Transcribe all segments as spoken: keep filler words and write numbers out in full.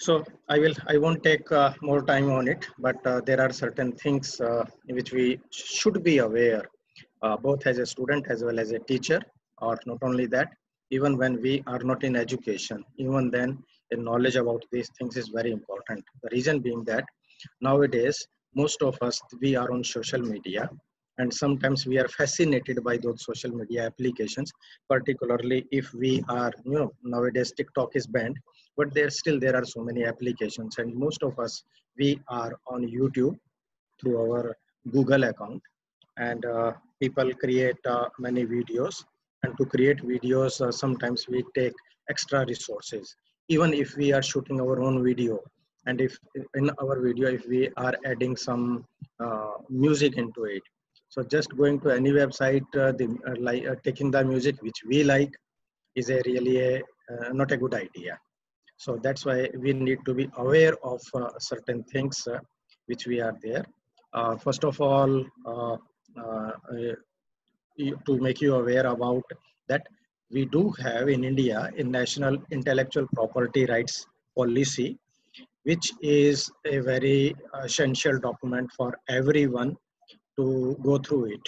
So I will, I won't take uh, more time on it, but uh, there are certain things uh, which we should be aware, uh, both as a student as well as a teacher, or not only that, even when we are not in education, even then, the knowledge about these things is very important. The reason being that nowadays, most of us, we are on social media, and sometimes we are fascinated by those social media applications, particularly if we are, you know, nowadays TikTok is banned, but there still there are so many applications, and most of us, we are on YouTube through our Google account, and uh, people create uh, many videos, and to create videos uh, sometimes we take extra resources, even if we are shooting our own video, and if in our video if we are adding some uh, music into it, so just going to any website, uh, the uh, like uh, taking the music which we like is a really a, uh, not a good idea. So that's why we need to be aware of uh, certain things uh, which we are there. Uh, first of all, uh, uh, uh, to make you aware about that, we do have in India a national intellectual property rights policy, which is a very essential document for everyone to go through it,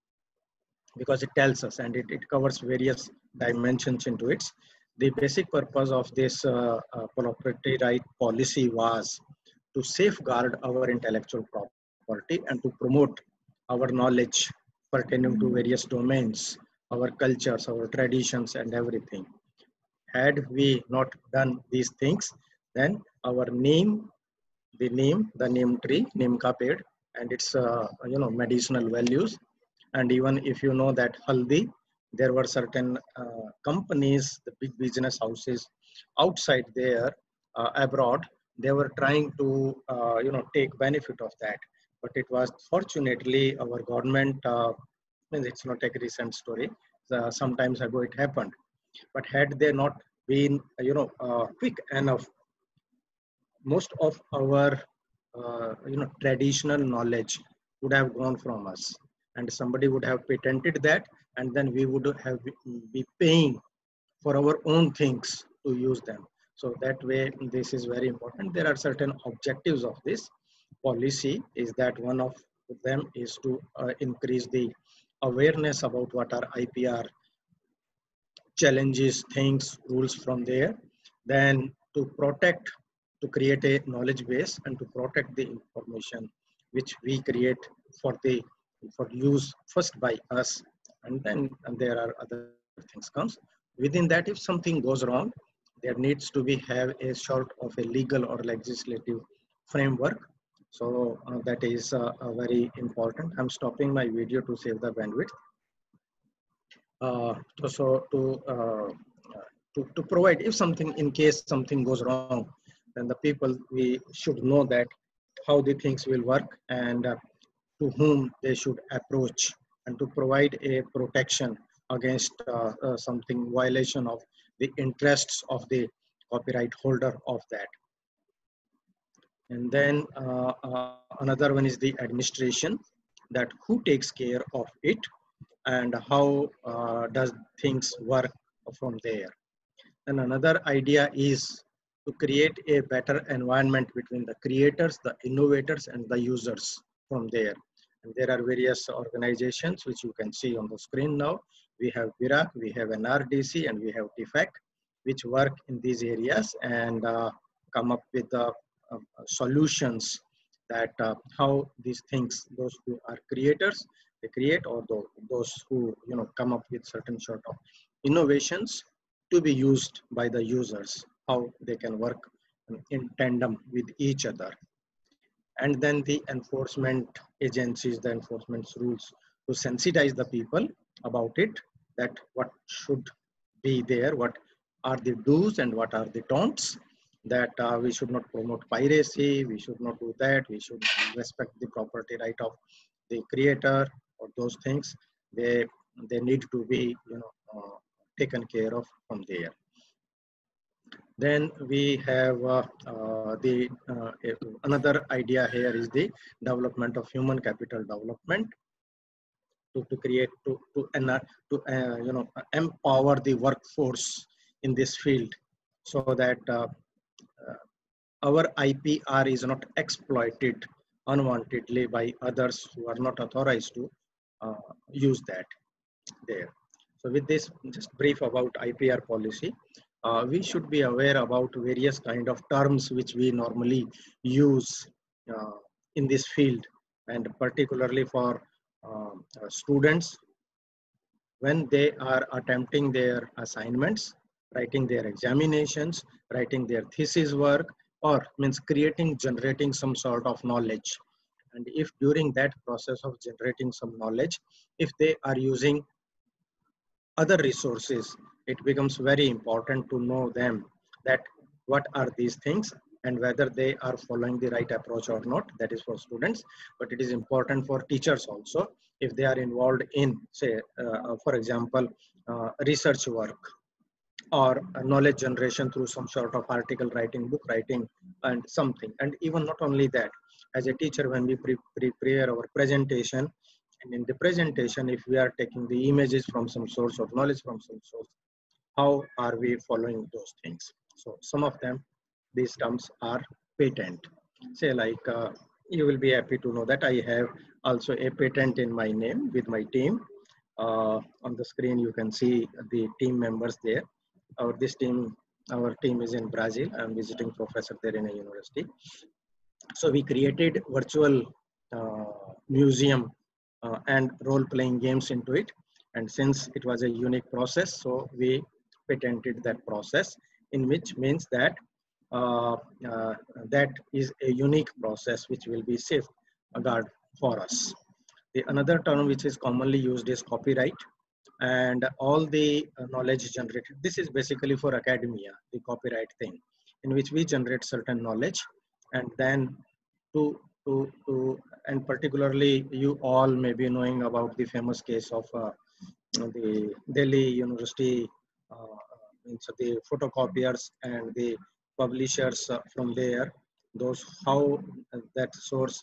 because it tells us, and it, it covers various dimensions into it. The basic purpose of this uh, uh, property right policy was to safeguard our intellectual property and to promote our knowledge pertaining to various domains, our cultures, our traditions, and everything. Had we not done these things, then our name, the name, the name tree, name ka ped, and its uh, you know medicinal values, and even if you know that haldi, there were certain uh, companies, the big business houses outside there, uh, abroad, they were trying to uh, you know take benefit of that, but it was fortunately our government, uh, it's not a recent story, uh, sometimes ago it happened, but had they not been you know uh, quick enough, most of our uh, you know traditional knowledge would have gone from us, and somebody would have patented that, and then we would have be paying for our own things to use them. So that way, this is very important. There are certain objectives of this policy, is that one of them is to uh, increase the awareness about what are I P R challenges, things, rules from there. Then to protect, to create a knowledge base and to protect the information which we create for the for use first by us, and then and there are other things comes within that. If something goes wrong, there needs to be have a sort of a legal or legislative framework. So uh, that is uh, uh, very important. I'm stopping my video to save the bandwidth. Uh, to, so to, uh, to to provide, if something, in case something goes wrong, then the people, we should know that how the things will work, and uh, to whom they should approach, and to provide a protection against uh, uh, something violation of the interests of the copyright holder of that. And then uh, uh, another one is the administration, that who takes care of it, and how uh, does things work from there. And another idea is to create a better environment between the creators, the innovators, and the users from there. And there are various organizations which you can see on the screen now. We have B I R A C, we have N R D C, and we have T F A C, which work in these areas and uh, come up with the uh, solutions, that uh, how these things, those who are creators, they create, or those who you know come up with certain sort of innovations to be used by the users, how they can work in tandem with each other. And then the enforcement agencies, the enforcement rules, to sensitize the people about it, that what should be there, what are the do's and what are the don'ts, that uh, we should not promote piracy, we should not do that, we should respect the property right of the creator, or those things, they they need to be you know uh, taken care of from there. Then we have uh, uh, the uh, another idea here is the development of human capital development, to, to create, to to, uh, to uh, you know empower the workforce in this field, so that uh, uh, our I P R is not exploited unwantedly by others who are not authorized to uh, use that there. So with this just brief about I P R policy, uh, we should be aware about various kind of terms which we normally use uh, in this field, and particularly for uh, uh, students when they are attempting their assignments, writing their examinations, writing their thesis work, or means creating, generating some sort of knowledge. And if during that process of generating some knowledge, if they are using other resources, it becomes very important to know them, that what are these things and whether they are following the right approach or not. That is for students, but it is important for teachers also. If they are involved in, say, uh, for example, uh, research work or knowledge generation through some sort of article writing, book writing, and something. And even not only that, as a teacher, when we pre prepare our presentation, and in the presentation, if we are taking the images from some source or knowledge from some source, how are we following those things? So some of them, these terms are patent. Say like, uh, you will be happy to know that I have also a patent in my name with my team. Uh, on the screen, you can see the team members there. Our this team, our team is in Brazil. I'm visiting professor there in a university. So we created virtual uh, museum uh, and role-playing games into it. And since it was a unique process, so we patented that process, in which means that uh, uh, that is a unique process which will be safeguard for us. The another term which is commonly used is copyright, and all the uh, knowledge generated. This is basically for academia, the copyright thing, in which we generate certain knowledge, and then to to to and particularly you all may be knowing about the famous case of uh, the Delhi University, uh, means the photocopiers and the publishers uh, from there, those how that source.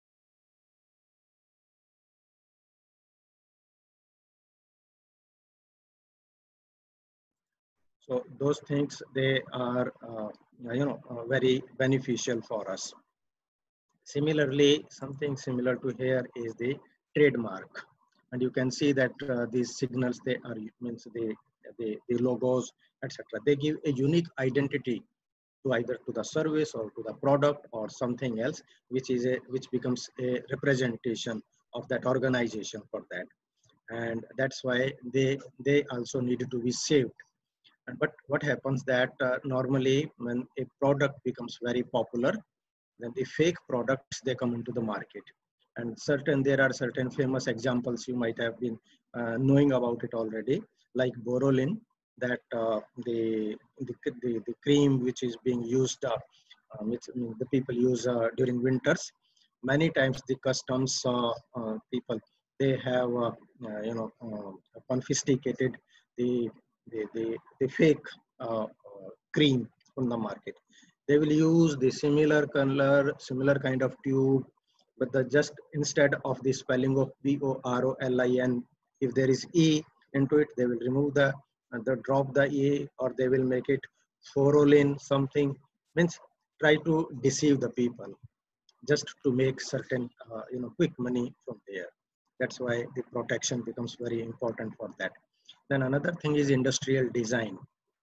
So those things, they are uh, you know uh, very beneficial for us. Similarly, something similar to here is the trademark, and you can see that uh, these signals, they are means the the, the logos, et cetera. They give a unique identity to either to the service or to the product or something else, which is a which becomes a representation of that organization for that, and that's why they they also needed to be saved. And but what happens that uh, normally when a product becomes very popular, then the fake products, they come into the market. And certain there are certain famous examples you might have been uh, knowing about it already, like Borolin, that uh, the, the the the cream which is being used, uh, uh, which I mean, the people use uh, during winters. Many times the customs uh, uh, people, they have uh, uh, you know uh, confiscated the the the, the fake uh, uh, cream from the market. They will use the similar color, similar kind of tube, but the just instead of the spelling of B O R O L I N, if there is E into it, they will remove the, uh, the drop the E, or they will make it forolin something. Means try to deceive the people just to make certain uh, you know quick money from there. That's why the protection becomes very important for that. Then another thing is industrial design,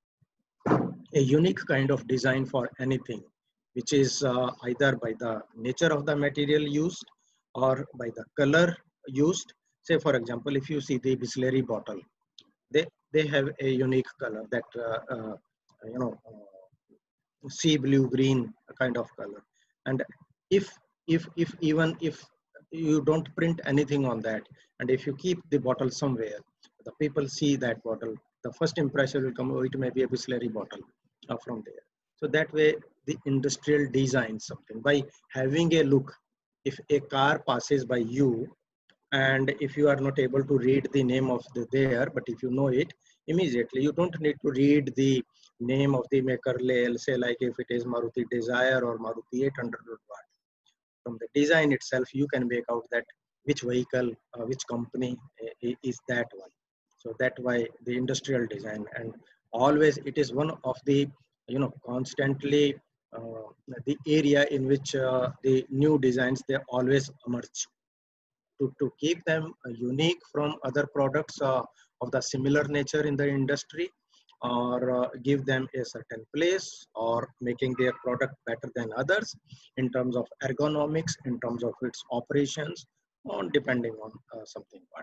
a unique kind of design for anything, which is uh, either by the nature of the material used or by the color used. Say, for example, if you see the Bisleri bottle, they, they have a unique color, that, uh, uh, you know, uh, sea blue green kind of color. And if, if, if even if you don't print anything on that, and if you keep the bottle somewhere, the people see that bottle, the first impression will come, oh, it may be a Bisleri bottle uh, from there. So that way, the industrial design something by having a look. If a car passes by you, and if you are not able to read the name of the there, but if you know it immediately, you don't need to read the name of the maker label, say like if it is Maruti Desire or Maruti eight hundred watt. From the design itself, you can make out that which vehicle, uh, which company uh, is that one. So that why the industrial design, and always it is one of the you know constantly uh, the area in which uh, the new designs, they always emerge. To, to keep them uh, unique from other products uh, of the similar nature in the industry, or uh, give them a certain place, or making their product better than others in terms of ergonomics, in terms of its operations, on depending on uh, something. But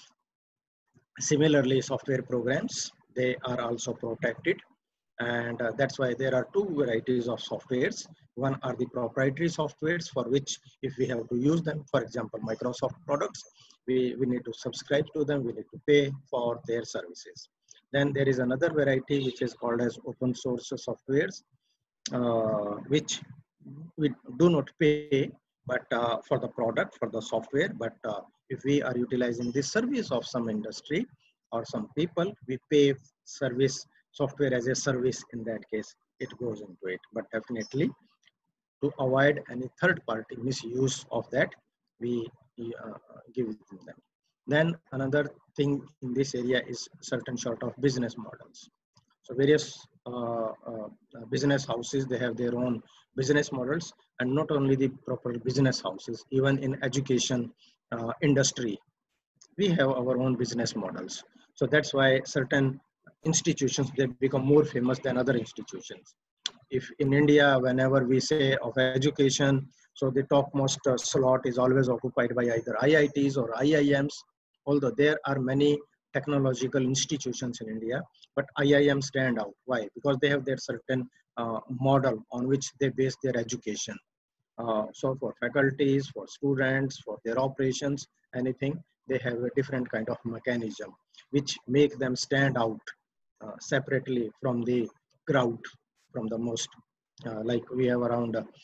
similarly, software programs, they are also protected, and uh, that's why there are two varieties of softwares. One are the proprietary softwares, for which if we have to use them, for example Microsoft products, we, we need to subscribe to them, we need to pay for their services. Then there is another variety which is called as open source softwares, uh, which we do not pay but uh, for the product, for the software, but uh, if we are utilizing this service of some industry or some people, we pay service, software as a service. In that case it goes into it. But definitely, to avoid any third party misuse of that, we uh, give it to them. Then another thing in this area is certain sort of business models. So various uh, uh, business houses, they have their own business models, and not only the proper business houses, even in education uh, industry, we have our own business models. So that's why certain institutions, they become more famous than other institutions. If in India, whenever we say of education, so the topmost uh, slot is always occupied by either I I Ts or I I Ms, although there are many technological institutions in India, but I I Ms stand out. Why? Because they have their certain uh, model on which they base their education. Uh, so for faculties, for students, for their operations, anything, they have a different kind of mechanism which make them stand out uh, separately from the crowd, from the most. Uh, like we have around uh,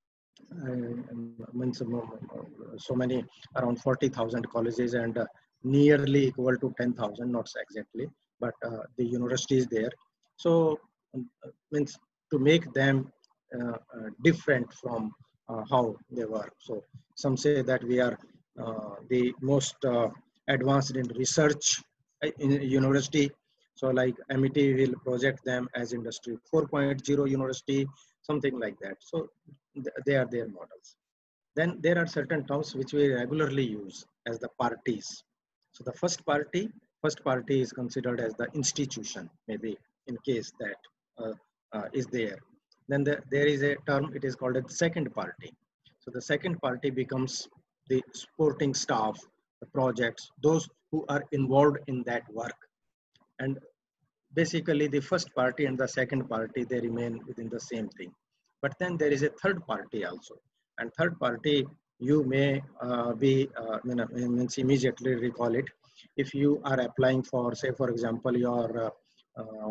so many, around forty thousand colleges, and uh, nearly equal to ten thousand, not exactly, but uh, the university is there. So um, uh, means to make them uh, uh, different from uh, how they were. So some say that we are uh, the most uh, advanced in research uh, in university. So like M I T will project them as industry four point oh university, something like that. So th they are their models. Then there are certain terms which we regularly use as the parties. So the first party, first party is considered as the institution, maybe in case that uh, uh, is there. Then the, there is a term, it is called a second party. So the second party becomes the supporting staff, the projects, those who are involved in that work. And basically the first party and the second party, they remain within the same thing. But then there is a third party also, and third party, you may uh, be uh, means immediately recall it. If you are applying for, say for example, your uh, uh,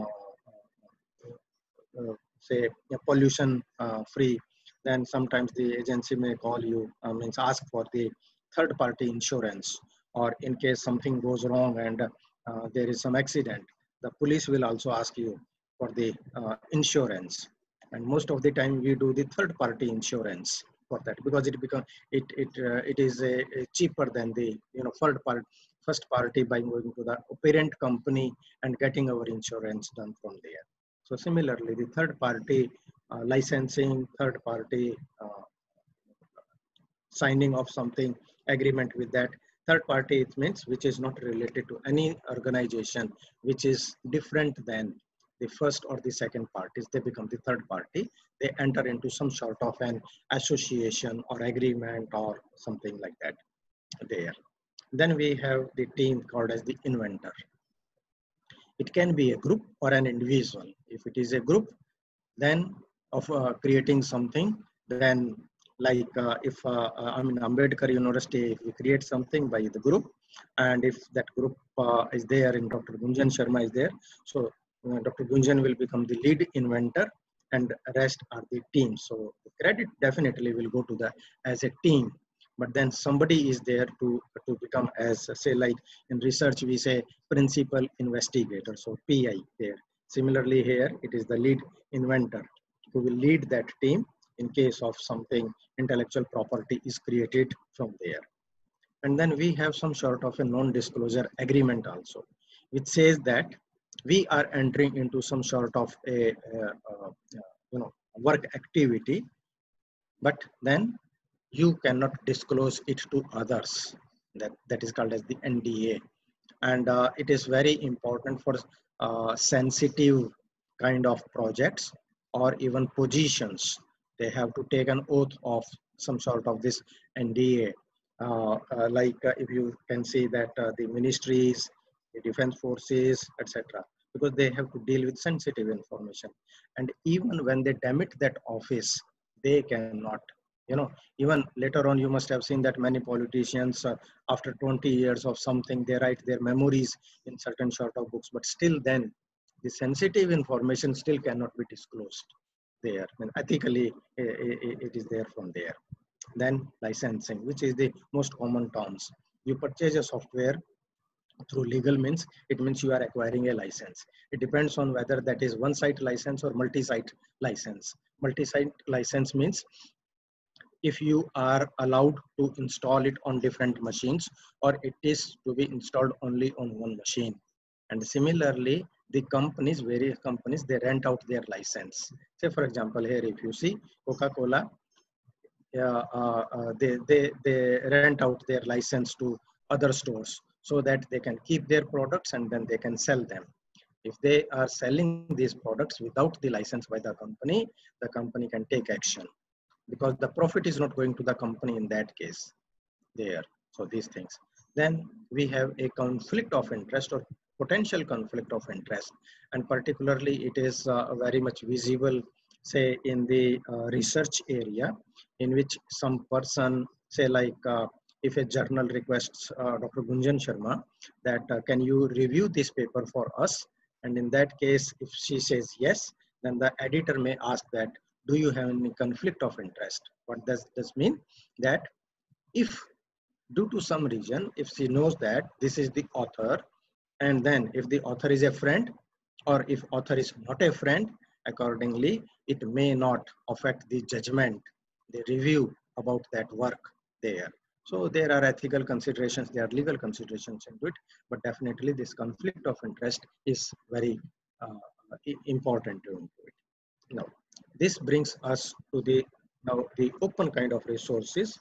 uh, say pollution uh, free, then sometimes the agency may call you, uh, means ask for the third party insurance. Or in case something goes wrong and uh, there is some accident, the police will also ask you for the uh, insurance. And most of the time we do the third party insurance for that, because it become it it uh, it is a, a cheaper than the, you know, third part first party, by going to the parent company and getting our insurance done from there. So similarly, the third party uh, licensing, third party uh, signing of something, agreement with that third party, it means which is not related to any organization, which is different than the first or the second parties, they become the third party. They enter into some sort of an association or agreement or something like that there. Then we have the team called as the inventor. It can be a group or an individual. If it is a group, then of uh, creating something, then like uh, if uh, uh, I mean Ambedkar University, if we create something by the group, and if that group uh, is there, and Doctor Gunjan Sharma is there, so uh, Doctor Gunjan will become the lead inventor, and rest are the team. So the credit definitely will go to the as a team, but then somebody is there to to become as, say like in research we say principal investigator, so P I there. Similarly here it is the lead inventor who will lead that team in case of something intellectual property is created from there. And then we have some sort of a non-disclosure agreement also, which says that we are entering into some sort of a, uh, uh, you know, work activity, but then you cannot disclose it to others. That, that is called as the N D A. And uh, it is very important for uh, sensitive kind of projects or even positions. They have to take an oath of some sort of this N D A. Uh, uh, like uh, if you can see that uh, the ministries, the defense forces, et cetera, because they have to deal with sensitive information. And even when they demit that office, they cannot, you know, even later on, you must have seen that many politicians, uh, after twenty years of something, they write their memories in certain sort of books, but still then the sensitive information still cannot be disclosed there. And ethically, it is there from there. Then licensing, which is the most common terms. You purchase a software through legal means, it means you are acquiring a license. It depends on whether that is one site license or multi-site license. Multi-site license means if you are allowed to install it on different machines, or it is to be installed only on one machine. And similarly, the companies, various companies, they rent out their license. Say for example, here if you see Coca-Cola, uh, uh, uh, they, they, they rent out their license to other stores so that they can keep their products and then they can sell them. If they are selling these products without the license by the company, the company can take action, because the profit is not going to the company in that case there. So these things. Then we have a conflict of interest or potential conflict of interest, and particularly it is uh, very much visible, say in the uh, research area, in which some person, say like uh, if a journal requests uh, Doctor Gunjan Sharma that uh, can you review this paper for us, and in that case if she says yes, then the editor may ask that, do you have any conflict of interest? What does this mean? That if due to some reason, if she knows that this is the author, and then if the author is a friend, or if author is not a friend, accordingly it may not affect the judgment, the review about that work there. So there are ethical considerations, there are legal considerations into it, but definitely this conflict of interest is very uh, important to it. Now, this brings us to the now the open kind of resources,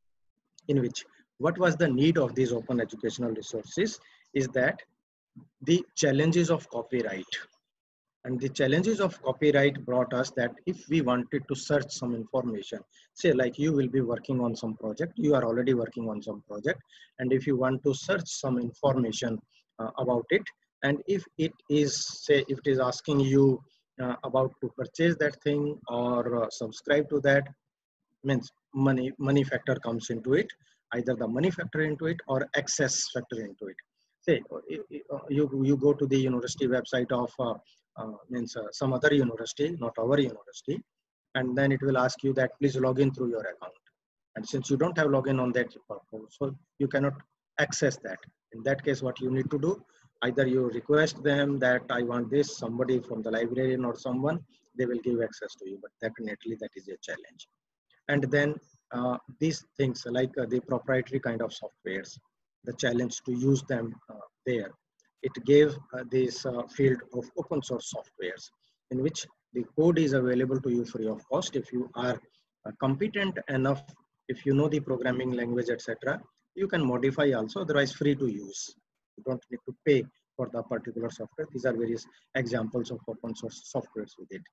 in which what was the need of these open educational resources is that the challenges of copyright. And the challenges of copyright brought us that if we wanted to search some information, say like you will be working on some project, you are already working on some project, and if you want to search some information uh, about it, and if it is, say, if it is asking you uh, about to purchase that thing or uh, subscribe to that, means money money factor comes into it, either the money factor into it or access factor into it. Say you you go to the university website of uh, uh, means uh, some other university, not our university, and then it will ask you that please log in through your account, and since you don't have login on that, so you cannot access that. In that case, what you need to do, either you request them that I want this, somebody from the librarian or someone, they will give access to you, but definitely that is a challenge. And then uh, these things like uh, the proprietary kind of softwares, the challenge to use them uh, there. It gave uh, this uh, field of open source softwares, in which the code is available to you free of cost. If you are uh, competent enough, if you know the programming language, et cetera, you can modify also, otherwise free to use. You don't need to pay for the particular software. These are various examples of open source softwares with it.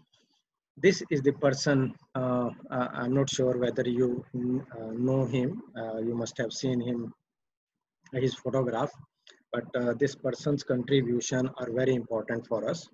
This is the person, uh, uh, I'm not sure whether you uh, know him, uh, you must have seen him, his photograph, but uh, this person's contribution are very important for us.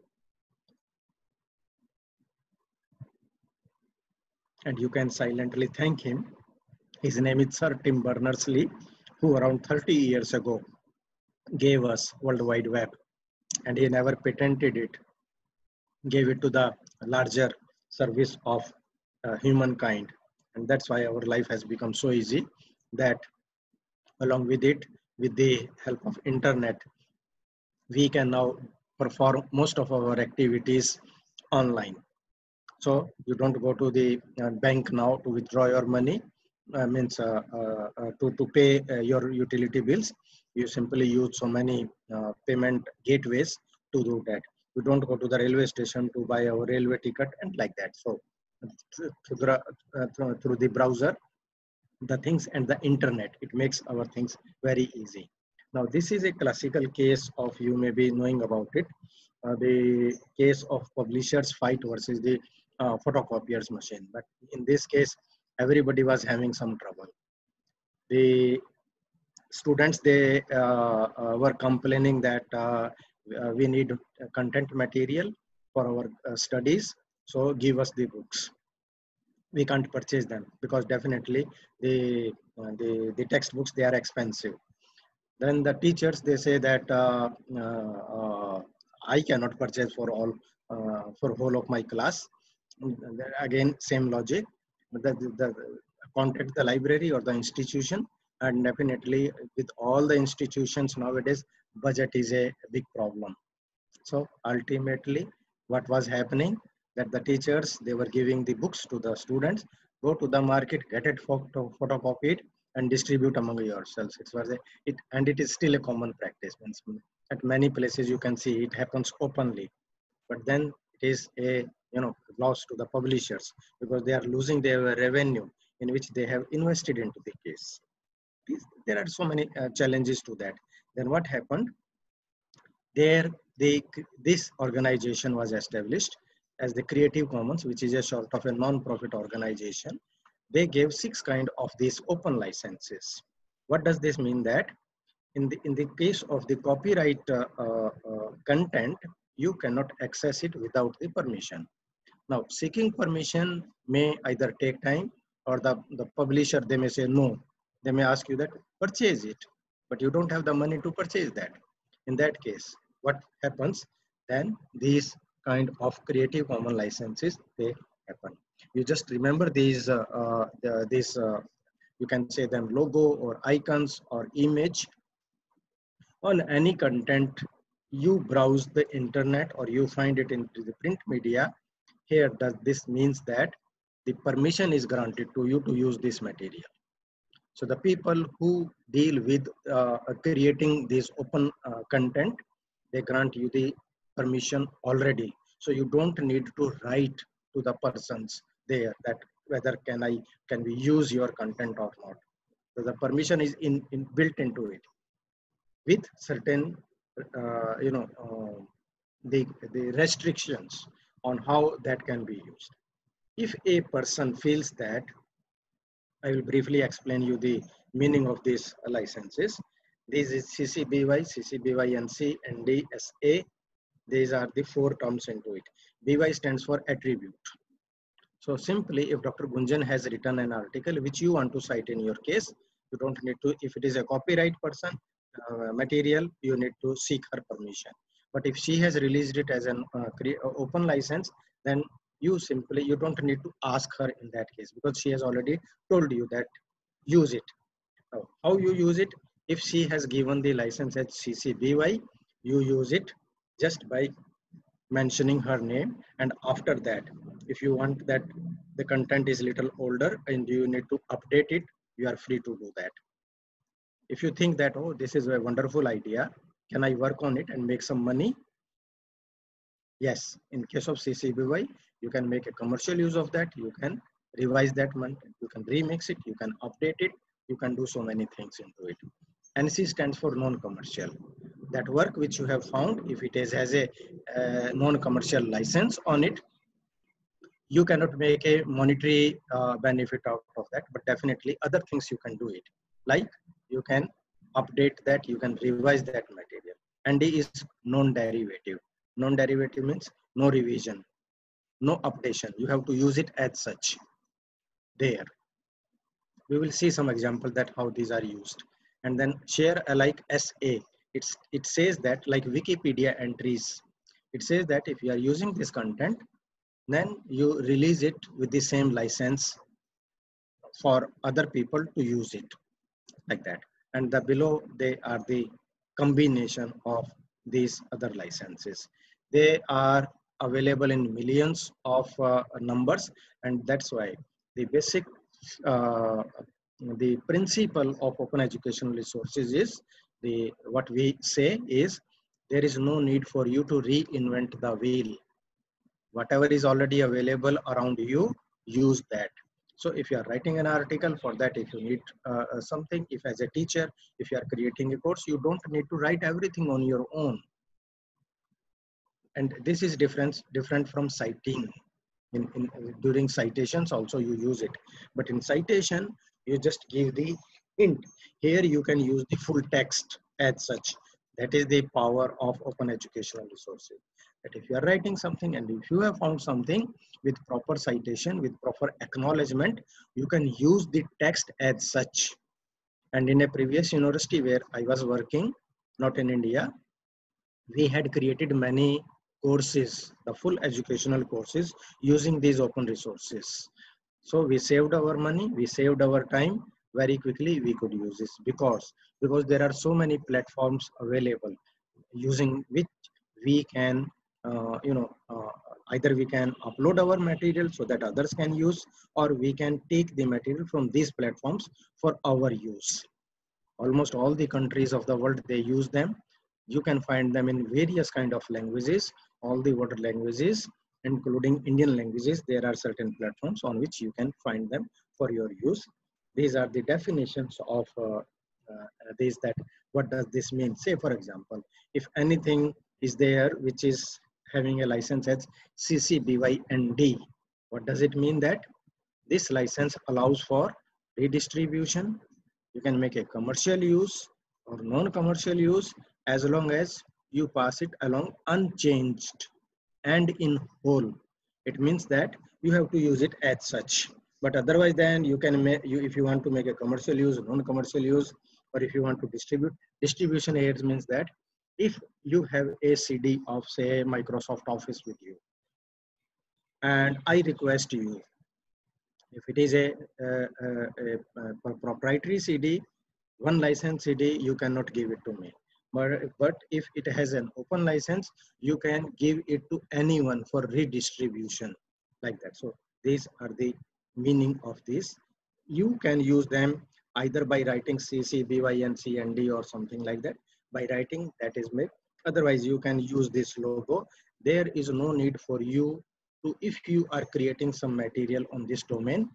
And you can silently thank him. His name is Sir Tim Berners-Lee, who around thirty years ago gave us World Wide Web, and he never patented it, gave it to the larger service of uh, humankind. And that's why our life has become so easy, that along with it, with the help of internet, we can now perform most of our activities online. So you don't go to the uh, bank now to withdraw your money, uh, means uh, uh, uh, to, to pay uh, your utility bills. You simply use so many uh, payment gateways to do that. We don't go to the railway station to buy our railway ticket and like that. So through the, uh, through, through the browser, the things and the internet, it makes our things very easy. Now this is a classical case of, you may be knowing about it, uh, the case of publishers fight versus the uh, photocopiers machine. But in this case, everybody was having some trouble. The students, they uh, uh, were complaining that uh, uh, we need content material for our uh, studies, so give us the books. We can't purchase them because definitely the uh, the, the textbooks, they are expensive. Then the teachers, they say that uh, uh, uh, I cannot purchase for all uh, for whole of my class. Again, same logic. The, the, the contact the library or the institution, and definitely with all the institutions nowadays, budget is a big problem. So ultimately, what was happening, that the teachers, they were giving the books to the students, go to the market, get it photo, photocopied and distribute among yourselves. It was a, it, and it is still a common practice. At many places you can see it happens openly, but then it is a, you know, loss to the publishers because they are losing their revenue in which they have invested into the case. These, there are so many uh, challenges to that. Then what happened? There, they, this organization was established as the Creative Commons, which is a sort of a non-profit organization. They gave six kind of these open licenses. What does this mean? That in the in the case of the copyright uh, uh, uh, content, you cannot access it without the permission. Now, seeking permission may either take time, or the, the publisher, they may say no. They may ask you that purchase it, but you don't have the money to purchase that. In that case, what happens? Then these kind of Creative Commons licenses, they happen. You just remember these, uh, uh, the, these uh, you can say them logo or icons or image on any content. You browse the internet or you find it into the print media. Here, does this means that the permission is granted to you to use this material. So the people who deal with uh, creating this open uh, content, they grant you the permission already. So you don't need to write to the persons there that whether can I can we use your content or not. So the permission is in, in built into it with certain uh, you know uh, the the restrictions on how that can be used. If a person feels that, I will briefly explain you the meaning of these licenses. This is C C B Y, C C B Y N C, and D S A. These are the four terms into it. B Y stands for attribute. So simply, if Doctor Gunjan has written an article which you want to cite in your case, you don't need to, if it is a copyright person uh, material, you need to seek her permission. But if she has released it as an uh, open license, then you simply, you don't need to ask her in that case because she has already told you that use it. Now, how you use it? If she has given the license as C C B Y, you use it just by mentioning her name, and after that, if you want that the content is little older and you need to update it, you are free to do that. If you think that, oh, this is a wonderful idea, can I work on it and make some money? Yes, in case of C C B Y, you can make a commercial use of that. You can revise that content, you can remix it, you can update it, you can do so many things into it. N C stands for non-commercial. That work which you have found, if it is has a uh, non-commercial license on it, you cannot make a monetary uh, benefit out of that, but definitely other things you can do it. Like you can update that, you can revise that material. And D is non-derivative. Non-derivative means no revision, no updation. You have to use it as such. There, we will see some example that how these are used. And then share alike S A. It's it says that like Wikipedia entries. It says that if you are using this content, then you release it with the same license for other people to use it, like that. And the below, they are the combination of these other licenses. They are available in millions of uh, numbers, and that's why the basic uh, the principle of open educational resources is the what we say is there is no need for you to reinvent the wheel. Whatever is already available around you, use that. So if you are writing an article, for that if you need uh, uh, something, if as a teacher, if you are creating a course, you don't need to write everything on your own. And this is different different from citing. In, in during citations also you use it, but in citation you just give the hint. Here you can use the full text as such. That is the power of open educational resources. That if you are writing something and if you have found something with proper citation, with proper acknowledgement, you can use the text as such. And in a previous university where I was working, not in India, we had created many courses, the full educational courses, using these open resources. So we saved our money, we saved our time. Very quickly we could use this because because there are so many platforms available using which we can uh, you know uh, either we can upload our material so that others can use, or we can take the material from these platforms for our use. Almost all the countries of the world, they use them. You can find them in various kind of languages, all the world languages, including Indian languages. There are certain platforms on which you can find them for your use. These are the definitions of uh, uh, these. That what does this mean? Say for example, if anything is there which is having a license as C C B Y N D, what does it mean? That this license allows for redistribution. You can make a commercial use or non-commercial use as long as you pass it along unchanged and in whole. It means that you have to use it as such. But otherwise, then you can make you if you want to make a commercial use, non-commercial use, or if you want to distribute. Distribution aids means that if you have a C D of say Microsoft Office with you, and I request you, if it is a, a, a, a proprietary C D, one license C D, you cannot give it to me. But, but if it has an open license, you can give it to anyone for redistribution, like that. So these are the meaning of this. You can use them either by writing C C B Y N C N D or something like that. By writing, that is made. Otherwise, you can use this logo. There is no need for you to, if you are creating some material on this domain,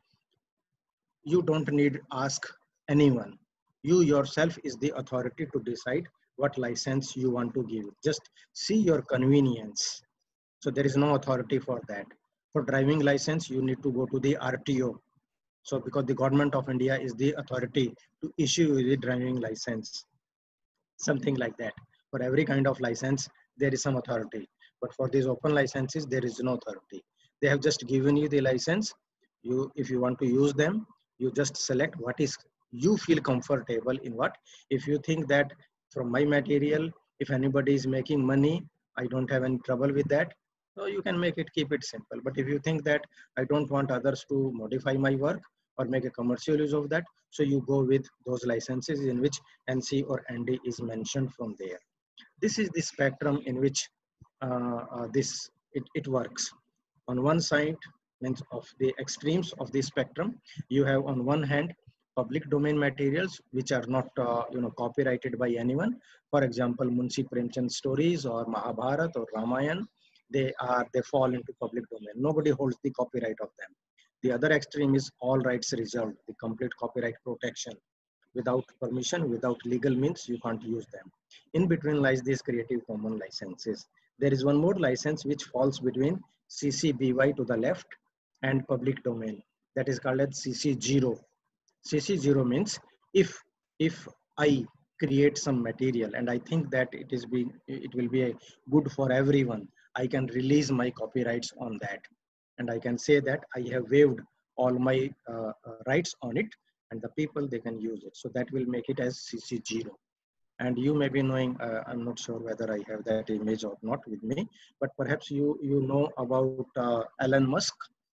you don't need ask anyone. You yourself is the authority to decide what license you want to give. Just see your convenience. So there is no authority for that. For driving license, you need to go to the R T O. So because the government of India is the authority to issue the driving license, something like that. For every kind of license, there is some authority. But for these open licenses, there is no authority. They have just given you the license. You, if you want to use them, you just select what is you feel comfortable in. What if you think that from my material, if anybody is making money, I don't have any trouble with that, so you can make it, keep it simple. But if you think that I don't want others to modify my work or make a commercial use of that, so you go with those licenses in which N C or N D is mentioned from there. This is the spectrum in which uh, uh, this it, it works. On one side, means of the extremes of the spectrum, you have on one hand public domain materials which are not uh, you know copyrighted by anyone. For example, Munshi Premchand stories or Mahabharata or Ramayana, they are they fall into public domain. Nobody holds the copyright of them. The other extreme is all rights reserved, the complete copyright protection. Without permission, without legal means, you can't use them. In between lies these Creative Commons licenses. There is one more license which falls between C C B Y to the left and public domain. That is called as C C zero. C C zero means if if I create some material and I think that it is being it will be a good for everyone, I can release my copyrights on that, and I can say that I have waived all my uh, uh, rights on it, and the people, they can use it. So that will make it as C C zero. And you may be knowing, uh, I'm not sure whether I have that image or not with me, but perhaps you you know about uh, Elon Musk.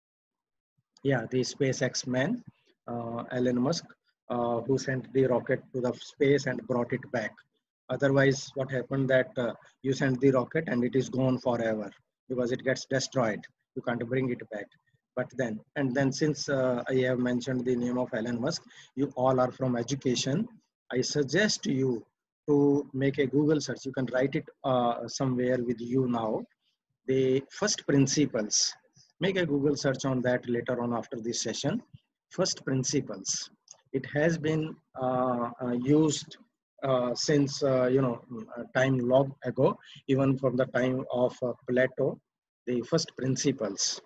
Yeah, the SpaceX man, uh, Elon Musk, uh, who sent the rocket to the space and brought it back. Otherwise, what happened that uh, you send the rocket and it is gone forever because it gets destroyed. You can't bring it back. But then, and then since uh, I have mentioned the name of Elon Musk, you all are from education. I suggest you to make a Google search, you can write it uh, somewhere with you now. The first principles, make a Google search on that later on after this session. First principles, it has been uh, uh, used uh, since uh, you know time long ago, even from the time of uh, Plato. The first principles,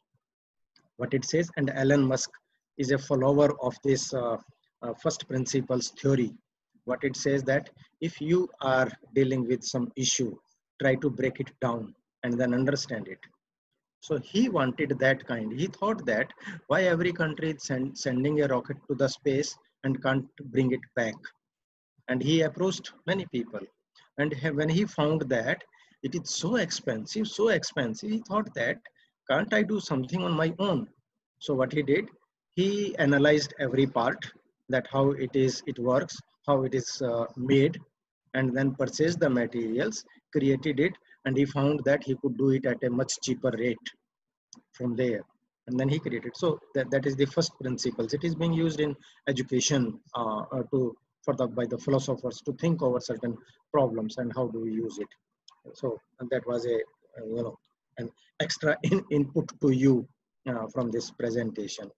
what it says, and Elon Musk is a follower of this uh, uh, first principles theory. What it says that if you are dealing with some issue, try to break it down and then understand it. So he wanted that kind. He thought that why every country is send, sending a rocket to the space and can't bring it back. And he approached many people. And he, when he found that it is so expensive, so expensive, he thought that can't I do something on my own? So what he did, he analyzed every part, that how it is, it works, how it is uh, made, and then purchased the materials, created it, and he found that he could do it at a much cheaper rate from there. And then he created. So that, that is the first principles. It is being used in education uh, uh, to for the by the philosophers to think over certain problems and how do we use it. So and that was a uh, you know an extra in, input to you uh, from this presentation.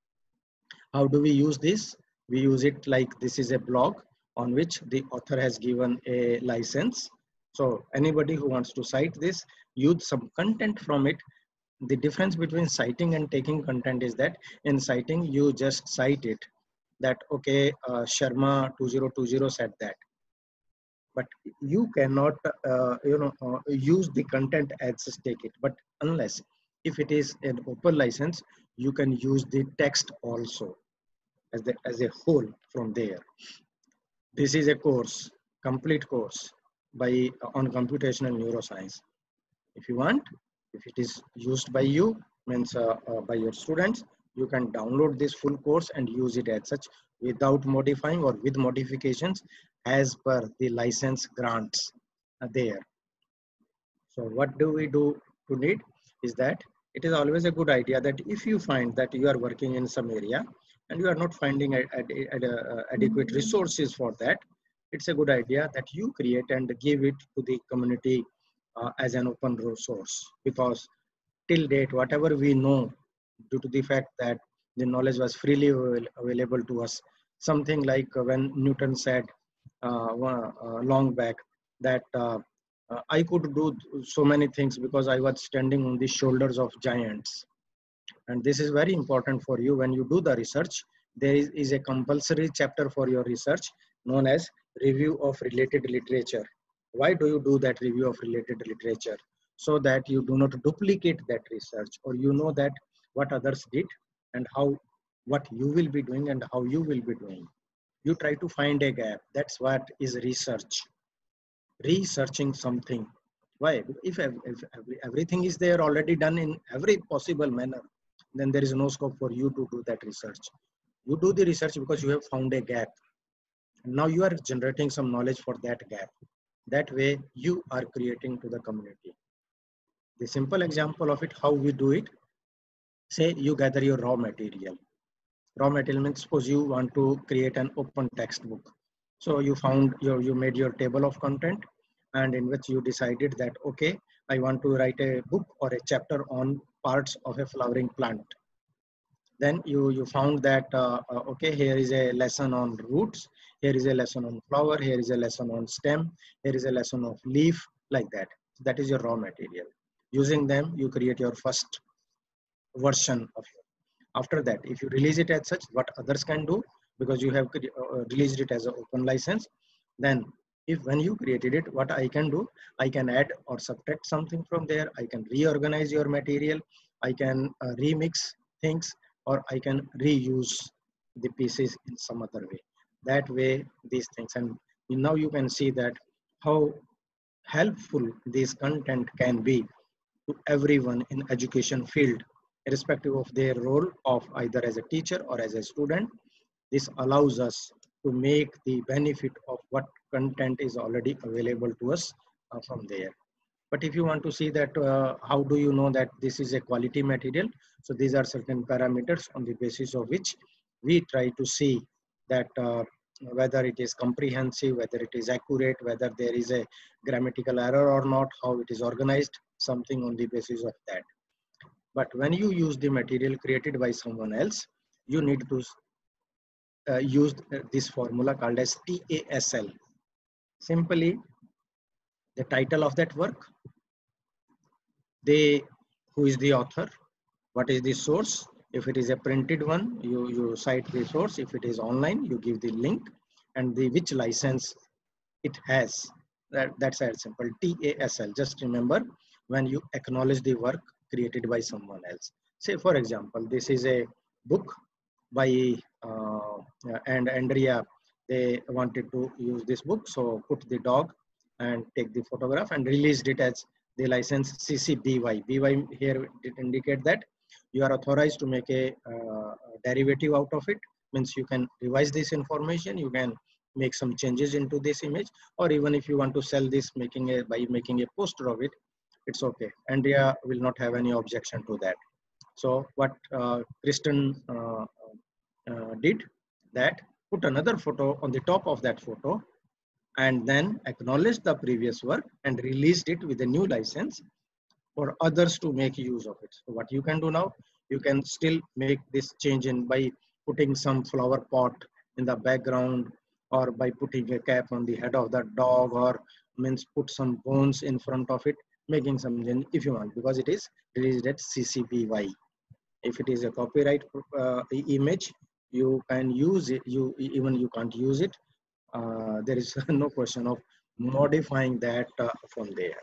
How do we use this? We use it like this is a blog on which the author has given a license. So anybody who wants to cite this, use some content from it. The difference between citing and taking content is that in citing, you just cite it that, okay, uh, Sharma two thousand twenty said that. But you cannot, uh, you know, uh, use the content as just take it. But unless if it is an open license, you can use the text also as the as a whole from there. This is a course, complete course by uh, on computational neuroscience. If you want, if it is used by you, means uh, uh, by your students, you can download this full course and use it as such without modifying or with modifications as per the license grants uh, there. So what do we do to need is that it is always a good idea that if you find that you are working in some area and you are not finding a, a, a, a adequate resources for that, it's a good idea that you create and give it to the community uh, as an open resource, because till date, whatever we know, due to the fact that the knowledge was freely available to us, something like when Newton said uh, uh, long back that uh, uh, I could do so many things because I was standing on the shoulders of giants. And this is very important for you when you do the research. There is, is a compulsory chapter for your research known as review of related literature. Why do you do that review of related literature? So that you do not duplicate that research, or you know that what others did and how, what you will be doing and how you will be doing. You try to find a gap. That's what is research. Researching something. Why? If, if everything is there already done in every possible manner, then there is no scope for you to do that research. You do the research because you have found a gap. Now you are generating some knowledge for that gap. That way you are creating to the community. The simple example of it, how we do it, say you gather your raw material. Raw material means suppose you want to create an open textbook. So you found your, you made your table of content, and in which you decided that, okay, I want to write a book or a chapter on parts of a flowering plant. Then you, you found that, uh, uh, okay, here is a lesson on roots, here is a lesson on flower, here is a lesson on stem, here is a lesson of leaf, like that. So that is your raw material. Using them, you create your first version of it. After that, if you release it as such, what others can do, because you have uh, released it as an open license, then if when you created it, what I can do, I can add or subtract something from there. I can reorganize your material. I can uh, remix things, or I can reuse the pieces in some other way. That way, these things, and now you can see that how helpful this content can be to everyone in education field, irrespective of their role of either as a teacher or as a student. This allows us to make the benefit of what content is already available to us uh, from there. But if you want to see that, uh, how do you know that this is a quality material? So these are certain parameters on the basis of which we try to see that uh, whether it is comprehensive, whether it is accurate, whether there is a grammatical error or not, how it is organized, something on the basis of that. But when you use the material created by someone else, you need to uh, use this formula called as T A S L. Simply, the title of that work, they, who is the author, what is the source. If it is a printed one, you, you cite the source. If it is online, you give the link, and the which license it has. That, that's as simple. T A S L. Just remember when you acknowledge the work created by someone else. Say, for example, this is a book by uh, and Andrea. They wanted to use this book, so put the dog and take the photograph and released it as the license C C B Y. B Y here did indicate that you are authorized to make a uh, derivative out of it. Means you can revise this information, you can make some changes into this image, or even if you want to sell this making a by making a poster of it, it's okay. Andrea will not have any objection to that. So what uh, Kristen uh, uh, did, that put another photo on the top of that photo and then acknowledged the previous work and released it with a new license for others to make use of it. So what you can do now, you can still make this change in by putting some flower pot in the background, or by putting a cap on the head of the dog, or means put some bones in front of it, making some change if you want, because it is released at C C B Y. If it is a copyright uh, image, you can use it, you even you can't use it. Uh, there is no question of modifying that uh, from there.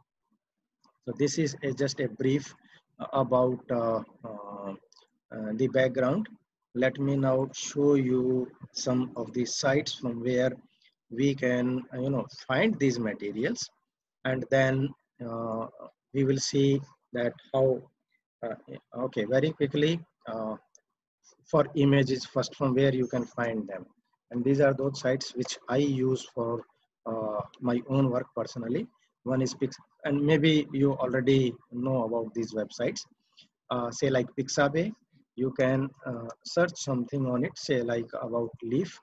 So this is a, just a brief about uh, uh, uh, the background. Let me now show you some of the sites from where we can uh, you know find these materials, and then uh, we will see that how uh, okay, very quickly uh, for images first, from where you can find them. And these are those sites which I use for uh, my own work personally. One is Pix, and maybe you already know about these websites. Uh, say like Pixabay, you can uh, search something on it, say like about leaf.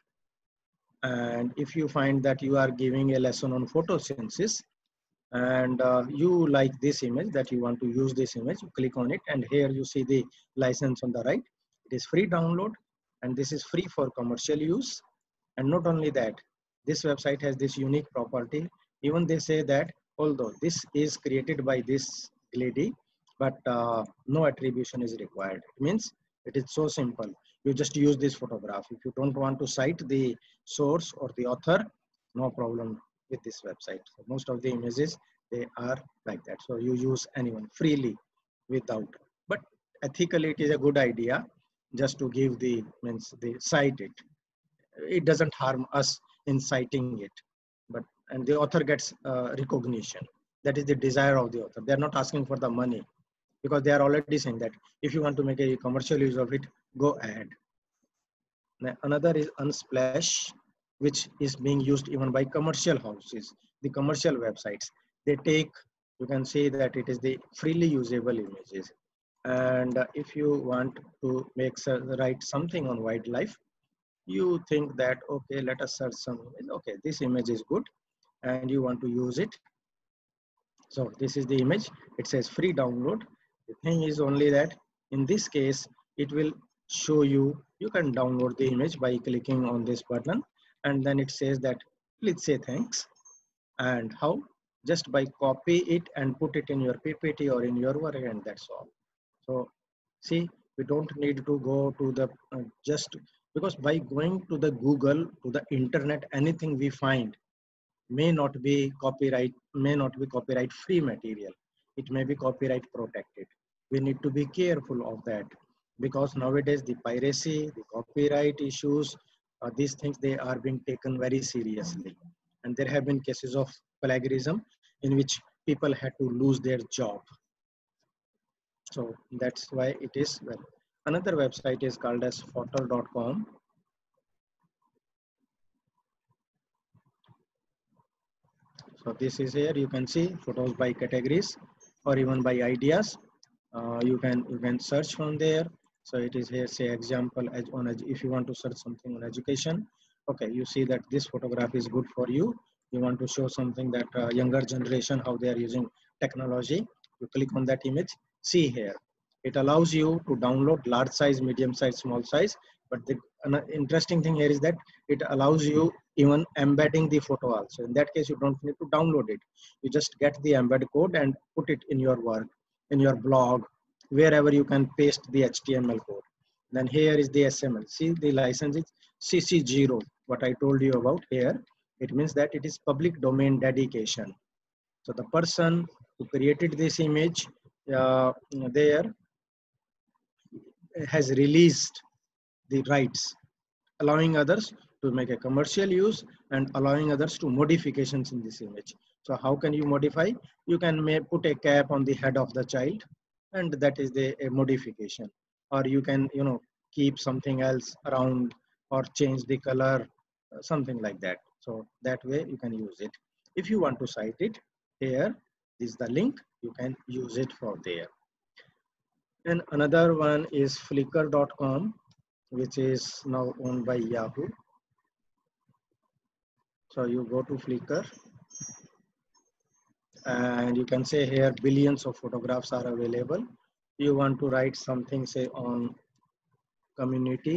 And if you find that you are giving a lesson on photosynthesis, and uh, you like this image, that you want to use this image, you click on it, and here you see the license on the right. It is free download, and this is free for commercial use. And not only that, this website has this unique property. Even they say that although this is created by this lady, but uh, no attribution is required. It means it is so simple. You just use this photograph. If you don't want to cite the source or the author, no problem with this website. So most of the images, they are like that. So you use anyone freely without, but ethically it is a good idea just to give the means the cite it. It doesn't harm us in citing it, but and the author gets uh, recognition. That is the desire of the author. They are not asking for the money, because they are already saying that if you want to make a commercial use of it, go ahead. Now, another is Unsplash, which is being used even by commercial houses, the commercial websites. They take, you can see that it is the freely usable images. And uh, if you want to make write something on wildlife, you think that, okay, let us search some image. Okay, this image is good, and you want to use it. So this is the image. It says free download. The thing is only that in this case, it will show you, you can download the image by clicking on this button, and then it says that please say thanks. And how? Just by copy it and put it in your P P T or in your work, and that's all. So see, we don't need to go to the uh, just because by going to the Google, to the internet, anything we find may not be copyright, may not be copyright free material. It may be copyright protected. We need to be careful of that, because nowadays the piracy, the copyright issues, uh, these things, they are being taken very seriously. And there have been cases of plagiarism in which people had to lose their job. So that's why it is well. Another website is called as photter dot com. So this is here, you can see photos by categories or even by ideas. Uh, you can you can search from there. So it is here, say example, as on if you want to search something on education, Okay, you see that this photograph is good for you. You want to show something that uh, younger generation, how they are using technology. You click on that image. See here, it allows you to download large size, medium size, small size. But the an interesting thing here is that it allows you even embedding the photo also. In that case, you don't need to download it. You just get the embed code and put it in your work, in your blog, wherever you can paste the H T M L code. Then here is the S M L. See, the license is C C zero. What I told you about here, it means that it is public domain dedication. So the person who created this image uh, there has released the rights, allowing others to make a commercial use and allowing others to modifications in this image. So how can you modify? You can may put a cap on the head of the child, and that is the a modification. Or you can, you know, keep something else around or change the color, uh, something like that. So that way you can use it. If you want to cite it, here is the link. You can use it for there. And another one is flickr dot com, which is now owned by Yahoo. So you go to Flickr and you can say here billions of photographs are available. You want to write something, say, on community,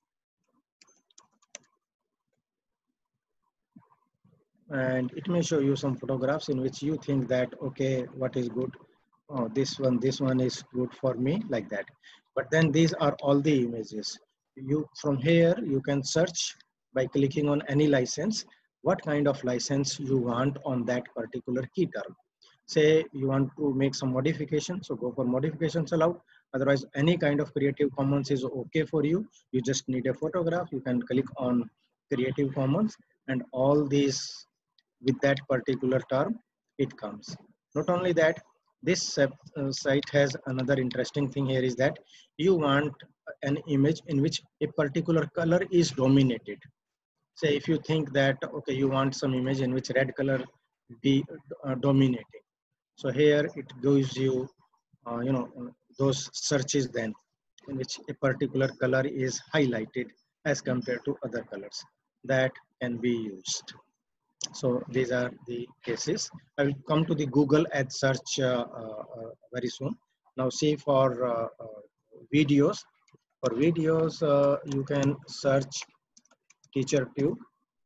and it may show you some photographs in which you think that, okay, what is good? Oh, this one, this one is good for me, like that. But then these are all the images. You from here you can search by clicking on any license, what kind of license you want on that particular key term. Say you want to make some modification, so go for modifications allowed. Otherwise, any kind of Creative Commons is okay for you. You just need a photograph. You can click on Creative Commons, and all these with that particular term it comes. Not only that, this uh, site has another interesting thing here, is that you want an image in which a particular color is dominated. Say if you think that, okay, you want some image in which red color be uh, dominating. So here it gives you, uh, you know, those searches then in which a particular color is highlighted as compared to other colors. That can be used. So these are the cases. I will come to the Google Ad search uh, uh, uh, very soon. Now see for uh, uh, videos. For videos, uh, you can search TeacherTube.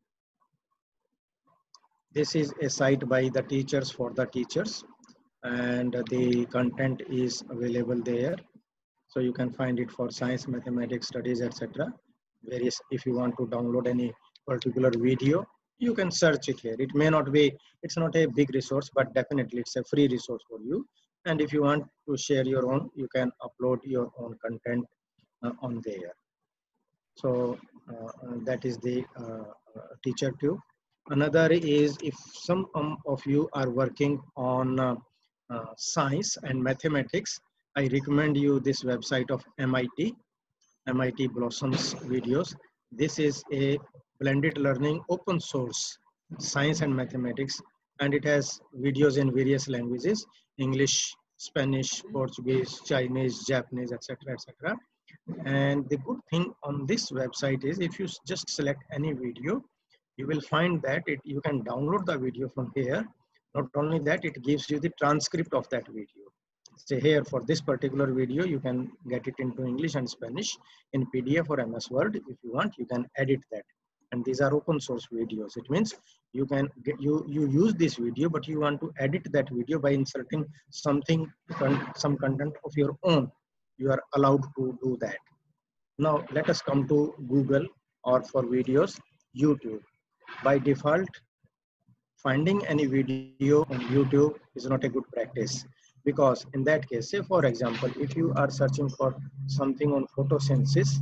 This is a site by the teachers for the teachers, and the content is available there. So you can find it for science, mathematics, studies, et cetera. Various, if you want to download any particular video, you can search it here. It may not be, it's not a big resource, but definitely it's a free resource for you. And if you want to share your own, you can upload your own content uh, on there. So uh, that is the uh, uh, TeacherTube. Another is, if some um, of you are working on uh, uh, science and mathematics, I recommend you this website of M I T, M I T Blossoms Videos. This is a blended learning open source science and mathematics, and it has videos in various languages: English, Spanish, Portuguese, Chinese, Japanese, et cetera, et cetera. And the good thing on this website is, if you just select any video, you will find that it, you can download the video from here. Not only that, it gives you the transcript of that video. Say here, for this particular video, you can get it into English and Spanish in P D F or M S Word. If you want, you can edit that. And these are open source videos. It means you can get, you you use this video, but you want to edit that video by inserting something, some content of your own. You are allowed to do that. Now let us come to Google, or for videos, YouTube. By default, finding any video on YouTube is not a good practice, because in that case, say for example, if you are searching for something on photosynthesis,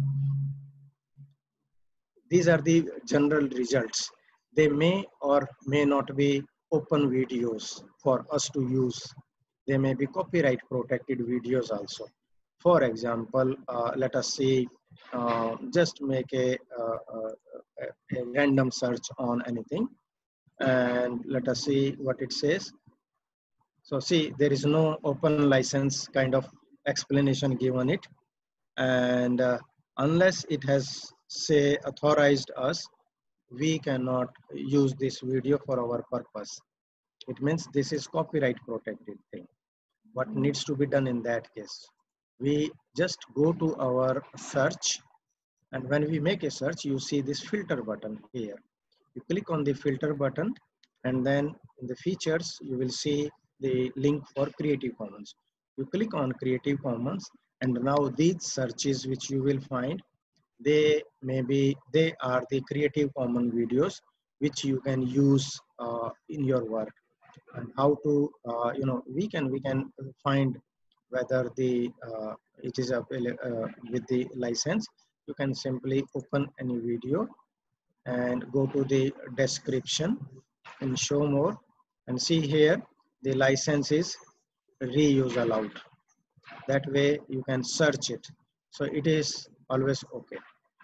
these are the general results. They may or may not be open videos for us to use. They may be copyright protected videos also. For example, uh, let us see, uh, just make a, uh, uh, a random search on anything, and let us see what it says. So see, there is no open license kind of explanation given it, and uh, unless it has, say, authorized us, we cannot use this video for our purpose. It means this is copyright protected thing. What needs to be done in that case? We just go to our search, and when we make a search, you see this filter button here. You click on the filter button, and then in the features, you will see the link for Creative Commons. You click on Creative Commons, and now these searches which you will find, they maybe they are the Creative Commons videos which you can use uh, in your work. And how to uh, you know we can we can find whether the uh, it is available uh, with the license. You can simply open any video and go to the description and show more, and see here the license is reuse allowed. That way you can search it, so it is always okay.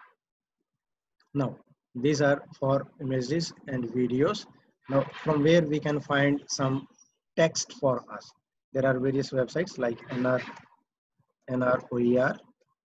Now these are for images and videos. Now from where we can find some text for us, there are various websites like N R, N R O E R.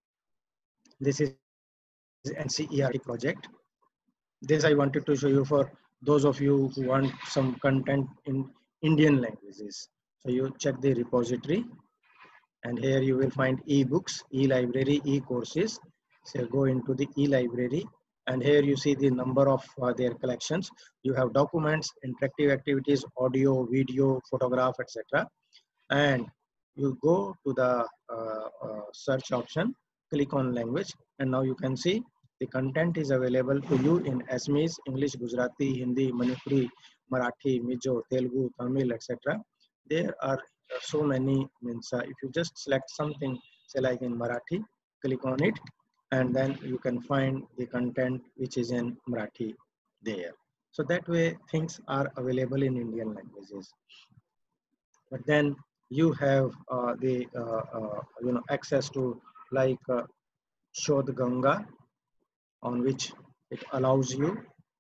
This is N C E R T project. This I wanted to show you for those of you who want some content in Indian languages. So you check the repository, and here you will find e-books, e-library, e-courses. So go into the e-library, and here you see the number of uh, their collections. You have documents, interactive activities, audio, video, photograph, et cetera. And you go to the uh, uh, search option, click on language, and now you can see the content is available to you in Assamese, English, Gujarati, Hindi, Manipuri, Marathi, Mizo, Telugu, Tamil, et cetera. There are so many, means uh, if you just select something, say like in Marathi, click on it, and then you can find the content which is in Marathi there. So that way things are available in Indian languages. But then you have uh, the uh, uh, you know access to like uh, Shodh Ganga, on which it allows you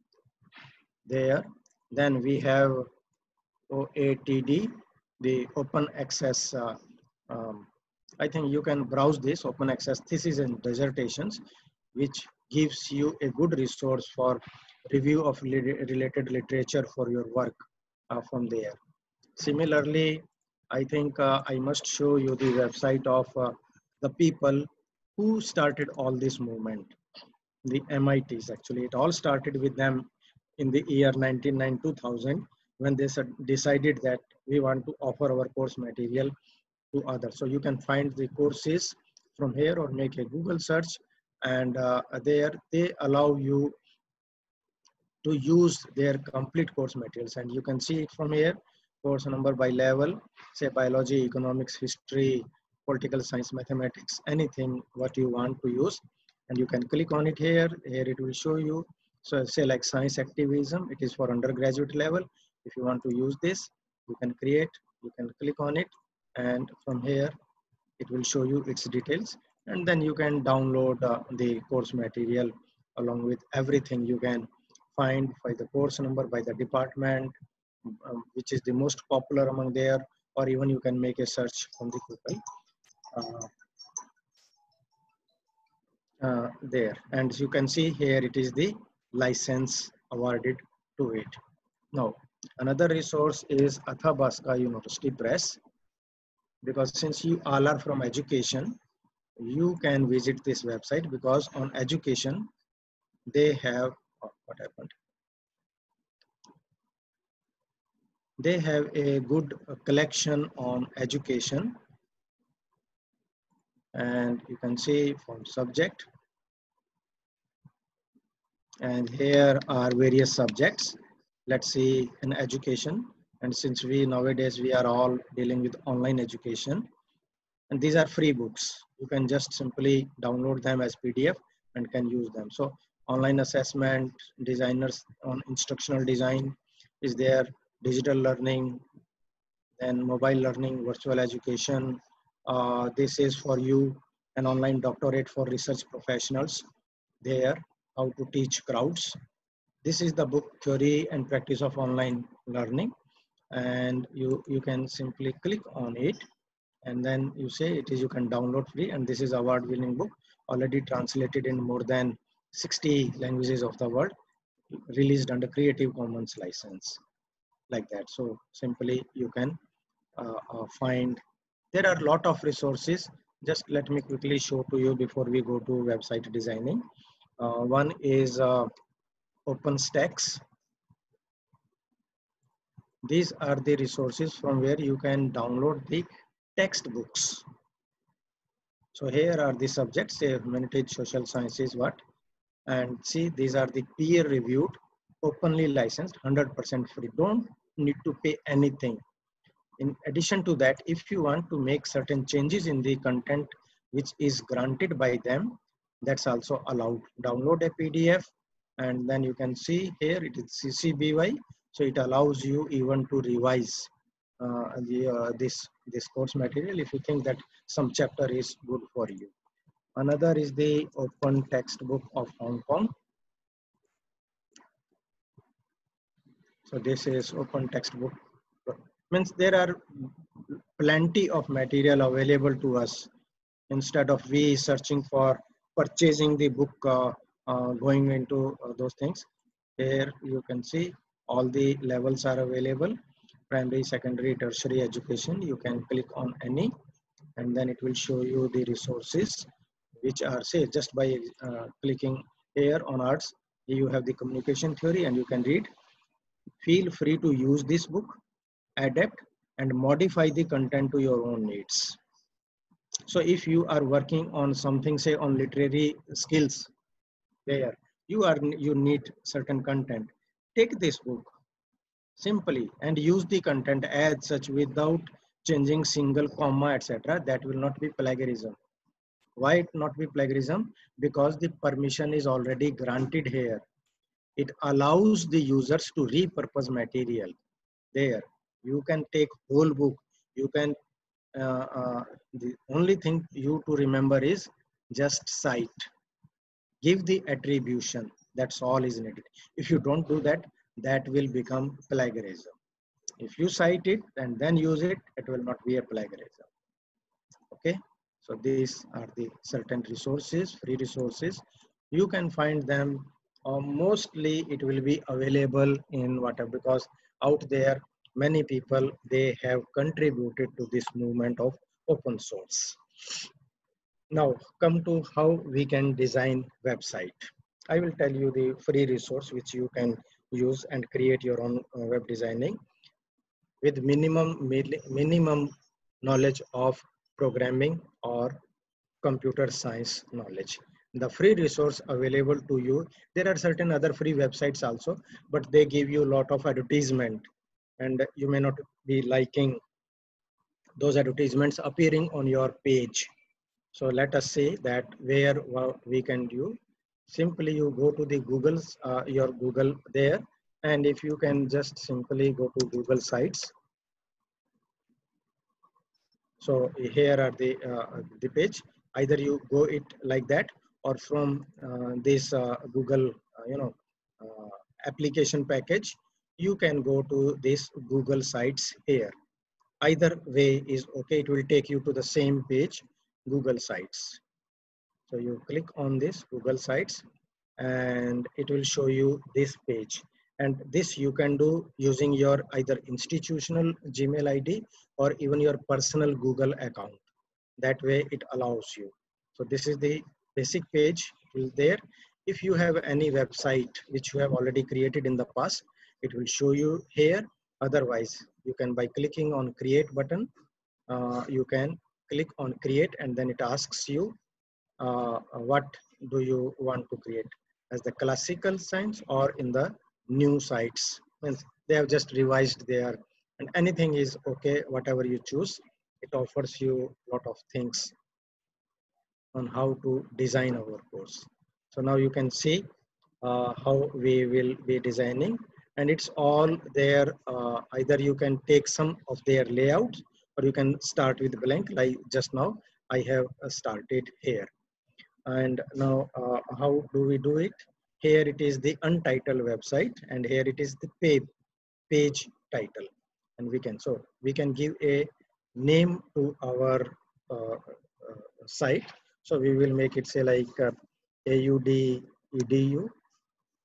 there. Then we have O A T D, the open access. Uh, um, I think you can browse this open access thesis and dissertations, which gives you a good resource for review of related literature for your work uh, from there. Similarly, I think uh, I must show you the website of uh, the people who started all this movement, the M I Ts. Actually, it all started with them in the year nineteen ninety, two thousand, when they decided that we want to offer our course material to others. So you can find the courses from here, or make a Google search, and uh, there they allow you to use their complete course materials, and you can see it from here. Course number by level, say biology, economics, history, political science, mathematics, anything what you want to use, and you can click on it here. Here it will show you. So say like science activism, it is for undergraduate level. If you want to use this, you can create, you can click on it, and from here it will show you its details, and then you can download uh, the course material along with everything. You can find by the course number, by the department, um, which is the most popular among there, or even you can make a search from the Google uh, uh, there. And you can see here it is the license awarded to it. Now, another resource is Athabasca University Press, because since you all are from education, you can visit this website, because on education they have oh, what happened they have a good collection on education, and you can see from subject, and here are various subjects. Let's see in education, and since we nowadays we are all dealing with online education, and these are free books. You can just simply download them as P D F and can use them. So online assessment, designers on instructional design is there, digital learning, then mobile learning, virtual education. Uh, this is for you an online doctorate for research professionals there, how to teach crowds. This is the book Theory and Practice of Online Learning, and you, you can simply click on it, and then you say it is you can download free, and this is award winning book already translated in more than sixty languages of the world. released under Creative Commons license, like that. So simply you can uh, uh, find, there are a lot of resources. Just let me quickly show to you before we go to website designing. Uh, one is uh, OpenStax. These are the resources from where you can download the textbooks. So here are the subjects, say humanities, social sciences, what, and see, these are the peer reviewed, openly licensed, one hundred percent free. Don't need to pay anything. In addition to that, if you want to make certain changes in the content which is granted by them, that's also allowed. Download a P D F, and then you can see here it is C C B Y. So it allows you even to revise uh, the, uh, this, this course material if you think that some chapter is good for you. Another is the Open Textbook of Hong Kong. So this is Open Textbook. Means there are plenty of material available to us. Instead of we searching for purchasing the book, uh, uh, going into uh, those things, here you can see all the levels are available. Primary, secondary, tertiary education. You can click on any, and then it will show you the resources which are, say, just by uh, clicking here on arts, you have the communication theory and you can read. Feel free to use this book, adapt and modify the content to your own needs. So if you are working on something, say on literary skills, there you are, you need certain content, take this book simply and use the content as such without changing single comma, etc. That will not be plagiarism. Why it not be plagiarism? Because the permission is already granted here. It allows the users to repurpose material. There you can take whole book, you can uh, uh, the only thing you to remember is just cite, give the attribution, that's all is needed. If you don't do that, that will become plagiarism. If you cite it and then use it, it will not be a plagiarism. Okay, so these are the certain resources, free resources. You can find them, or mostly it will be available in whatever, because out there many people, they have contributed to this movement of open source. Now come to how we can design website. I will tell you the free resource which you can use and create your own uh, web designing with minimum minimum knowledge of programming or computer science knowledge. The free resource available to you, there are certain other free websites also, but they give you a lot of advertisement and you may not be liking those advertisements appearing on your page. So let us say that where we can do, simply you go to the Google's, uh, your Google there, and if you can just simply go to Google Sites. So here are the uh, the page. Either you go it like that, or from uh, this uh, Google, uh, you know, uh, application package, you can go to this Google Sites here. Either way is okay. It will take you to the same page, Google Sites. So you click on this Google Sites, and it will show you this page. And this you can do using your either institutional Gmail I D or even your personal Google account. That way it allows you. So this is the basic page there. If you have any website which you have already created in the past, it will show you here. Otherwise, you can, by clicking on create button, uh, you can click on create, and then it asks you uh, what do you want to create, as the classical science or in the new sites. Means they have just revised there, and anything is okay, whatever you choose. It offers you a lot of things on how to design our course. So now you can see uh, how we will be designing, and it's all there. Uh, either you can take some of their layouts, or you can start with blank, like just now I have uh, started here. And now uh, how do we do it? Here it is the untitled website, and here it is the page page title, and we can, so we can give a name to our uh, uh, site. So we will make it say like uh, A U D E D U,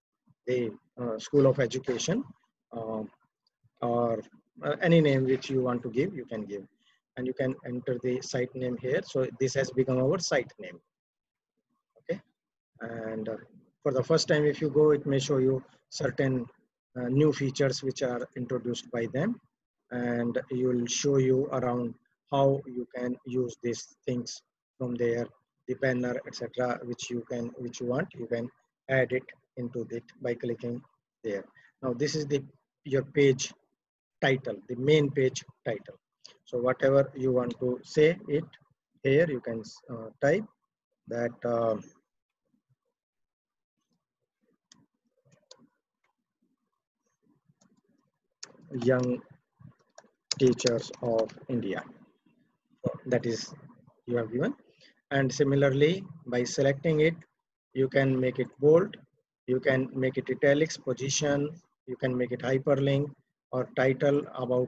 the uh, School of Education, um, or uh, any name which you want to give, you can give. And you can enter the site name here. So this has become our site name. Okay. And uh, for the first time, if you go, it may show you certain uh, new features which are introduced by them. And you will show you around how you can use these things from there, the banner, et cetera, which you can, which you want, you can add it into it by clicking there. Now this is the your page title, the main page title. So whatever you want to say it here, you can uh, type that uh, young teachers of India. That is you have given. And similarly, by selecting it, you can make it bold, you can make it italics, position, you can make it hyperlink or title about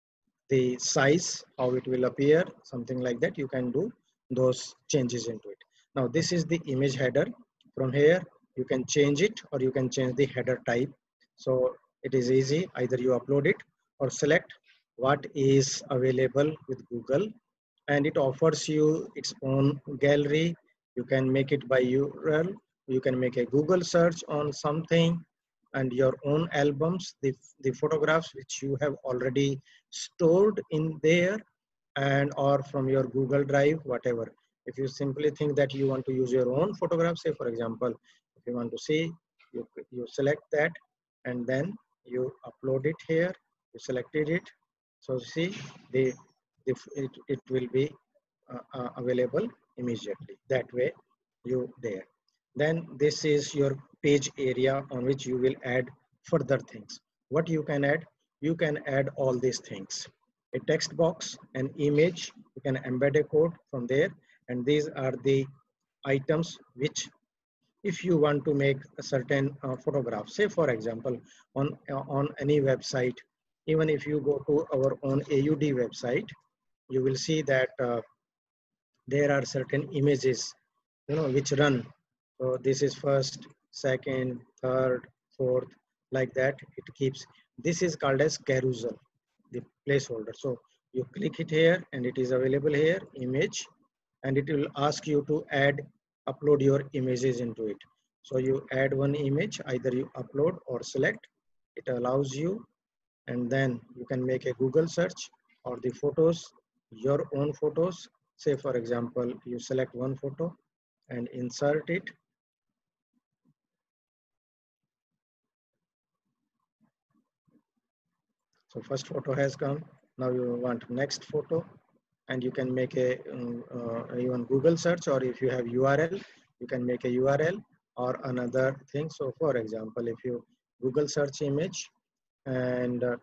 the size, how it will appear, something like that. You can do those changes into it. Now this is the image header. From here, you can change it or you can change the header type. So it is easy, either you upload it or select what is available with Google, and it offers you its own gallery. You can make it by U R L, you can make a Google search on something, and your own albums, the, the photographs which you have already stored in there, and or from your Google Drive, whatever. If you simply think that you want to use your own photographs, say for example, if you want to see, you, you select that and then you upload it here, you selected it. So see, the, the it, it will be uh, uh, available immediately. That way you there. Then this is your page area on which you will add further things. What you can add? You can add all these things. A text box, an image, you can embed a code from there. And these are the items which, if you want to make a certain uh, photograph, say for example, on, uh, on any website, even if you go to our own A U D website, you will see that uh, there are certain images, you know, which run. So this is first, second, third, fourth, like that it keeps. This is called as carousel, the placeholder. So you click it here and it is available here, image, and it will ask you to add, upload your images into it. So you add one image, either you upload or select, it allows you, and then you can make a Google search or the photos, your own photos. Say for example, you select one photo and insert it. So first photo has come. Now you want next photo, and you can make a um, uh, even Google search, or if you have U R L, you can make a U R L or another thing. So for example, if you Google search image and uh,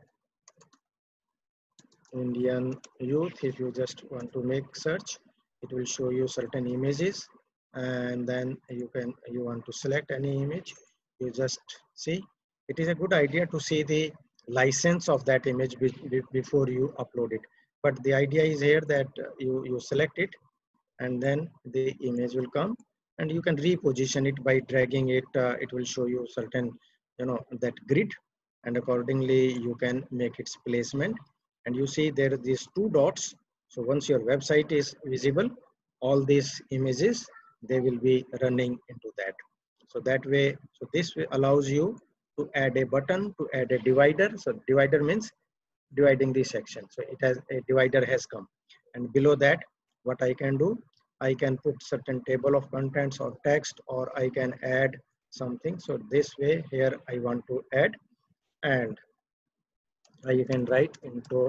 Indian youth, if you just want to make search, it will show you certain images, and then you can, you want to select any image, you just see. It is a good idea to see the license of that image be, be, before you upload it. But the idea is here that uh, you, you select it and then the image will come, and you can reposition it by dragging it. Uh, it will show you certain, you know, that grid, and accordingly you can make its placement. And you see there are these two dots. So once your website is visible, all these images, they will be running into that. So that way, so this allows you to add a button, to add a divider. So divider means dividing the section. So it has a divider has come, and below that, what I can do, I can put certain table of contents or text, or I can add something. So this way here I want to add, and I can write into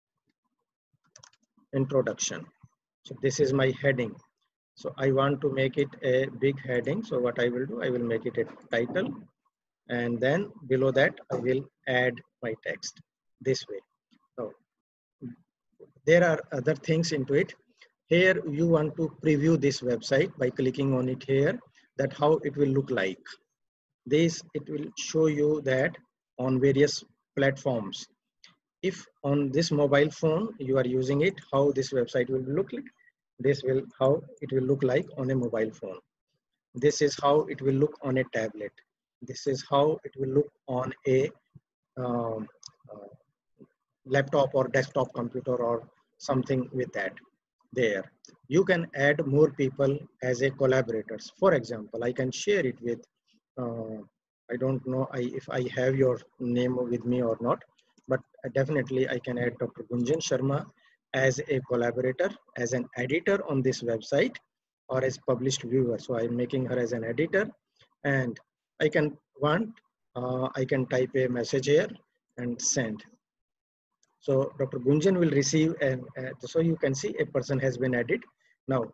introduction. So this is my heading. So I want to make it a big heading. So what I will do, I will make it a title, and then below that I will add my text this way. So there are other things into it. Here you want to preview this website by clicking on it here, that how it will look like. This, it will show you that on various platforms. If on this mobile phone you are using it, how this website will look like. This will how it will look like on a mobile phone. This is how it will look on a tablet. This is how it will look on a um, uh, laptop or desktop computer or something with that. There you can add more people as a collaborators. For example, I can share it with uh, I don't know I, if I have your name with me or not, but definitely I can add Doctor Gunjan Sharma as a collaborator, as an editor on this website, or as published viewer. So I'm making her as an editor, and I can want uh, I can type a message here and send. So Doctor Gunjan will receive, and uh, so you can see a person has been added. Now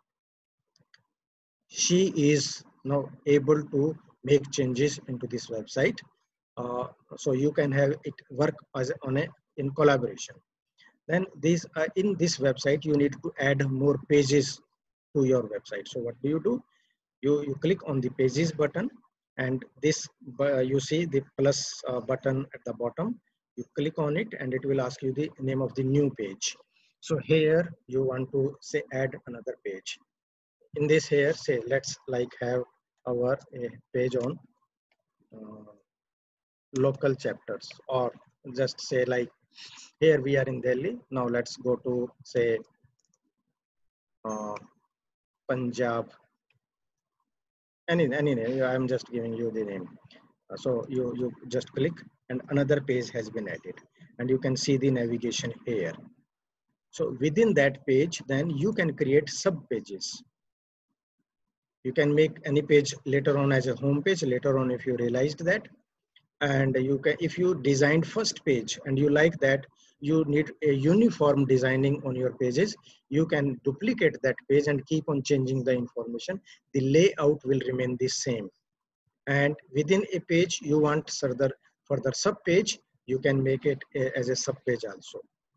she is now able to make changes into this website. Uh, so you can have it work as on a in collaboration. Then this uh, in this website you need to add more pages to your website. So what do you do? You you click on the pages button, and this uh, you see the plus uh, button at the bottom. You click on it and it will ask you the name of the new page. So here you want to say add another page. In this here, say let's like have our a page on uh, local chapters, or just say like here we are in Delhi. Now let's go to say uh, Punjab. Any any name. I'm just giving you the name. Uh, so you you just click and another page has been added, and you can see the navigation here. So within that page, then you can create sub pages. You can make any page later on as a home page later on if you realized that. And you can, if you designed first page and you like that, you need a uniform designing on your pages, you can duplicate that page and keep on changing the information. The layout will remain the same. And within a page you want further further sub page, you can make it a, as a sub page also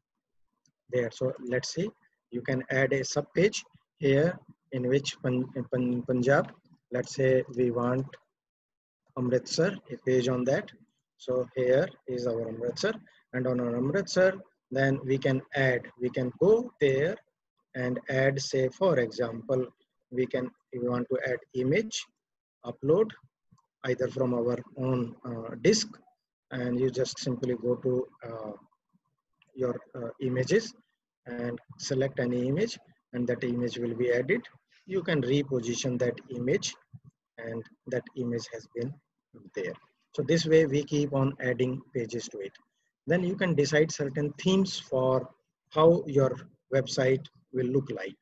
there. So let's see, you can add a sub page here in which in Punjab, let's say we want Amritsar, a page on that. So here is our Amritsar, and on our Amritsar then we can add, we can go there and add, say for example, we can, if we want to add image, upload either from our own uh, disk, and you just simply go to uh, your uh, images and select any image, and that image will be added. You can reposition that image, and that image has been there. So this way we keep on adding pages to it. Then you can decide certain themes for how your website will look like.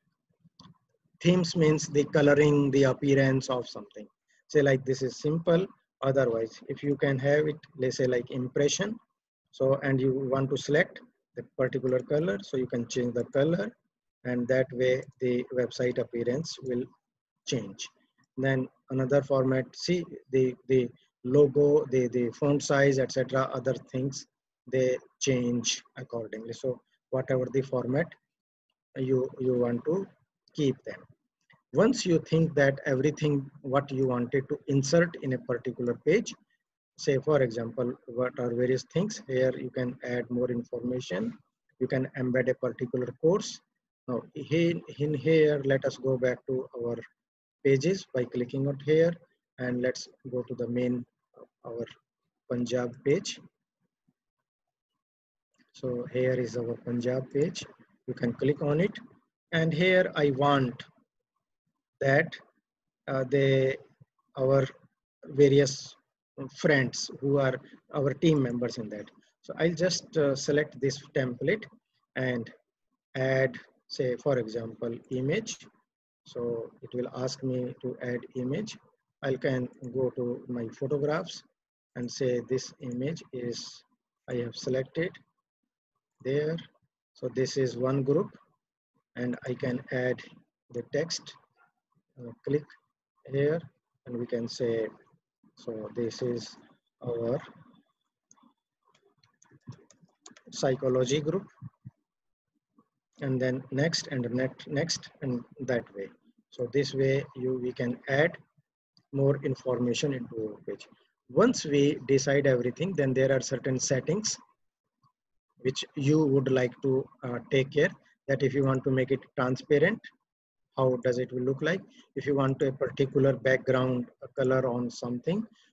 Themes means the coloring, the appearance of something. Say like this is simple. Otherwise, if you can have it, let's say like impression. So, and you want to select the particular color, so you can change the color, and that way the website appearance will change. Then another format, see the, the logo, the, the font size, et cetera. Other things, they change accordingly. So whatever the format you, you want to keep them. Once you think that everything what you wanted to insert in a particular page, say for example, what are various things, here you can add more information, you can embed a particular course. Now in, in here, let us go back to our pages by clicking on here, and let's go to the main our Punjab page. So here is our Punjab page. You can click on it, and here I want that uh, they our various friends who are our team members in that. So I'll just uh, select this template and add, say for example, image. So it will ask me to add image. I can go to my photographs and say this image is, I have selected there. So this is one group, and I can add the text. Uh, click here, and we can say, so this is our psychology group, and then next and next next and that way. So this way you we can add more information into our page. Once we decide everything, then there are certain settings which you would like to uh, take care, that if you want to make it transparent, how does it will look like. If you want a particular background color on something,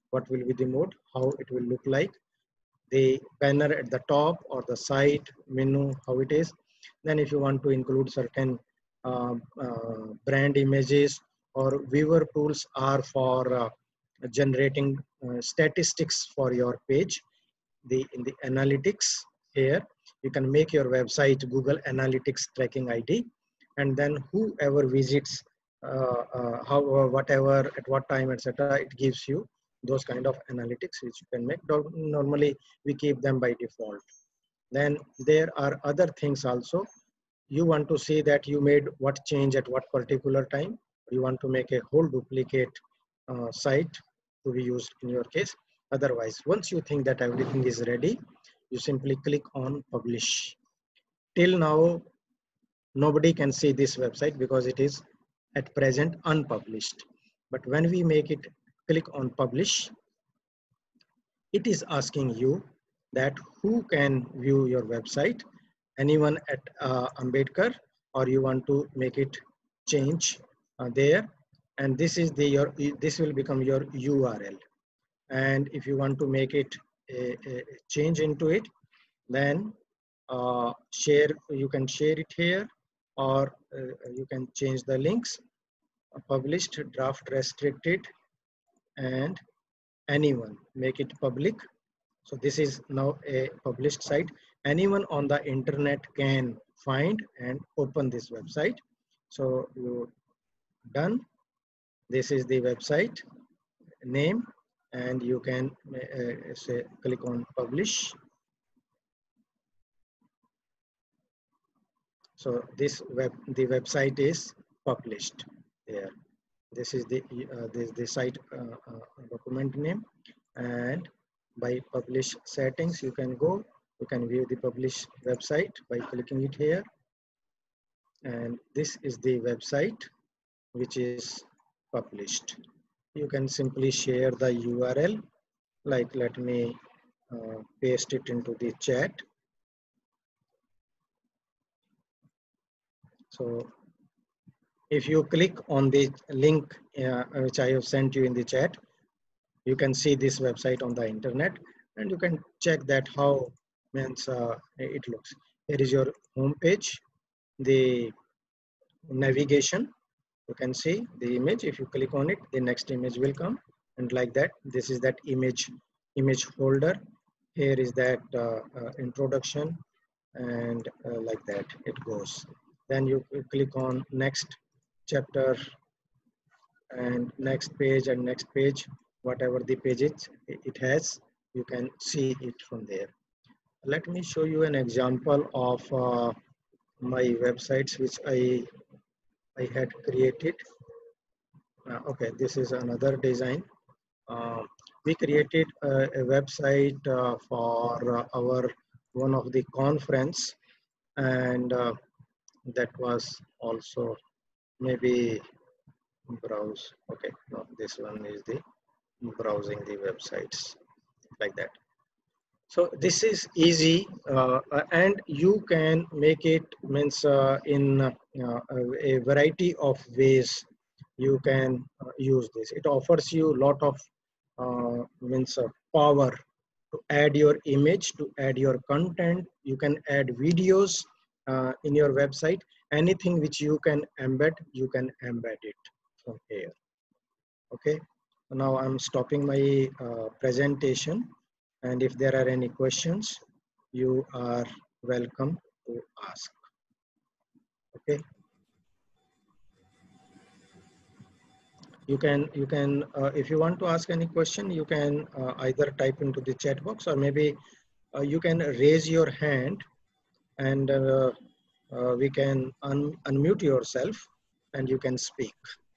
what will be the mode, how it will look like, the banner at the top or the site menu, how it is. Then if you want to include certain uh, uh, brand images, or viewer tools are for uh, generating uh, statistics for your page. The in the analytics here, you can make your website Google Analytics tracking I D, and then whoever visits uh, uh, how uh, whatever at what time, etc., it gives you those kind of analytics which you can make. Normally we keep them by default. Then there are other things also. You want to see that you made what change at what particular time. You want to make a whole duplicate uh, site to be used in your case. Otherwise, once you think that everything is ready, you simply click on publish. Till now, nobody can see this website because it is at present unpublished. But when we make it click on publish, it is asking you that who can view your website, anyone at uh, Ambedkar, or you want to make it change uh, there. And this is the your this will become your U R L. And if you want to make it a, a change into it, then uh, share, you can share it here, or uh, you can change the links, uh, published, draft restricted, and anyone, make it public. So this is now a published site. Anyone on the internet can find and open this website. So you done. This is the website name, and you can uh, say click on publish. So this web, the website is published there. This is the uh, this the site uh, uh, document name, and by publish settings you can go. You can view the publish website by clicking it here, and this is the website which is published. You can simply share the U R L. Like, let me uh, paste it into the chat. So if you click on the link uh, which I have sent you in the chat, you can see this website on the internet, and you can check that how means uh, it looks. Here is your home page, the navigation. You can see the image. If you click on it, the next image will come, and like that. This is that image image folder. Here is that uh, uh, introduction, and uh, like that it goes. Then you click on next chapter, and next page, and next page, whatever the page it, it has, you can see it from there. Let me show you an example of uh, my websites which I I had created. Uh, okay, this is another design. Uh, we created a, a website uh, for uh, our one of the conference, and uh, that was also maybe browse. Okay, no, this one is the browsing the websites, like that. So this is easy, uh, uh, and you can make it means uh, in uh, a variety of ways. You can uh, use this. It offers you a lot of uh, means uh, power to add your image, to add your content. You can add videos uh, in your website. Anything which you can embed, you can embed it from here. Okay, now I'm stopping my uh, presentation, and if there are any questions, you are welcome to ask. Okay, you can you can uh, if you want to ask any question, you can uh, either type into the chat box, or maybe uh, you can raise your hand, and uh, uh, we can un unmute yourself and you can speak.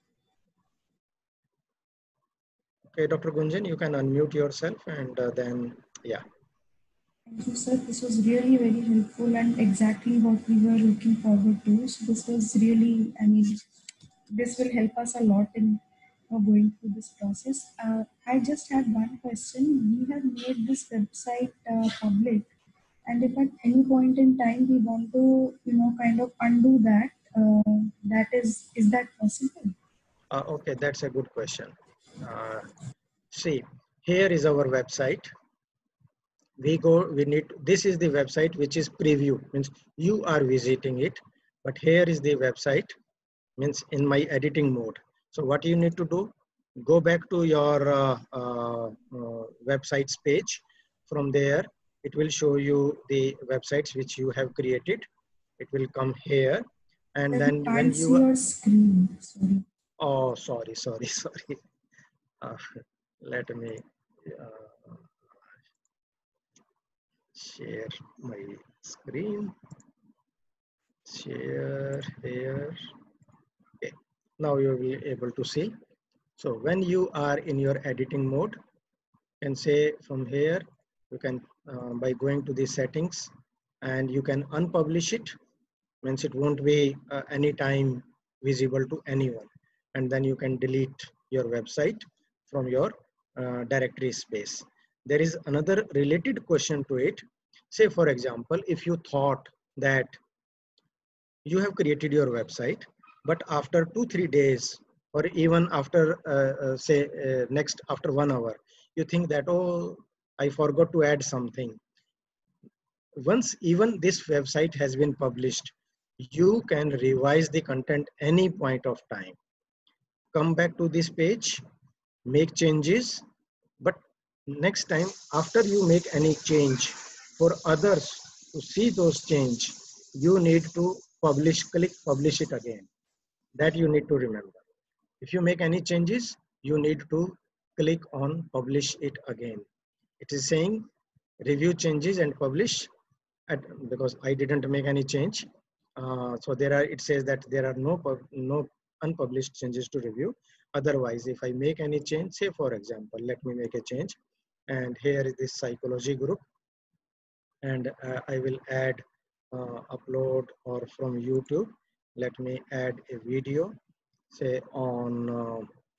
Okay, Doctor Gunjan, you can unmute yourself, and uh, then, yeah. Thank you, sir. This was really very helpful and exactly what we were looking forward to. So this was really, I mean, this will help us a lot in uh, going through this process. Uh, I just had one question. We have made this website uh, public, and if at any point in time we want to, you know, kind of undo that, uh, that is, is that possible? Uh, okay, that's a good question. Uh, see, Here is our website. We go, we need, this is the website which is preview, means you are visiting it, but here is the website, means in my editing mode. So what you need to do, go back to your uh, uh, uh, websites page. From there, it will show you the websites which you have created. It will come here. And Sir, we then when can't see you, your screen. Sorry. oh, sorry, sorry, sorry. Uh, let me uh, share my screen. Share here. Okay. Now you'll be able to see. So when you are in your editing mode, you can say from here, you can uh, by going to the settings, and you can unpublish it, means it won't be uh, anytime visible to anyone. And then you can delete your website from your uh, directory space. There is another related question to it. Say for example, if you thought that you have created your website, but after two three days, or even after uh, uh, say uh, next after one hour, you think that, oh, I forgot to add something. Once even this website has been published, you can revise the content any point of time. Come back to this page, make changes, but next time after you make any change, for others to see those change, you need to publish, click publish it again. That you need to remember. If you make any changes, you need to click on publish it again. It is saying review changes and publish, at, because I didn't make any change. Uh, so there are, it says that there are no no unpublished changes to review. Otherwise, if I make any change, say for example, let me make a change, and here is this psychology group, and uh, I will add uh, upload or from YouTube. Let me add a video, say on uh,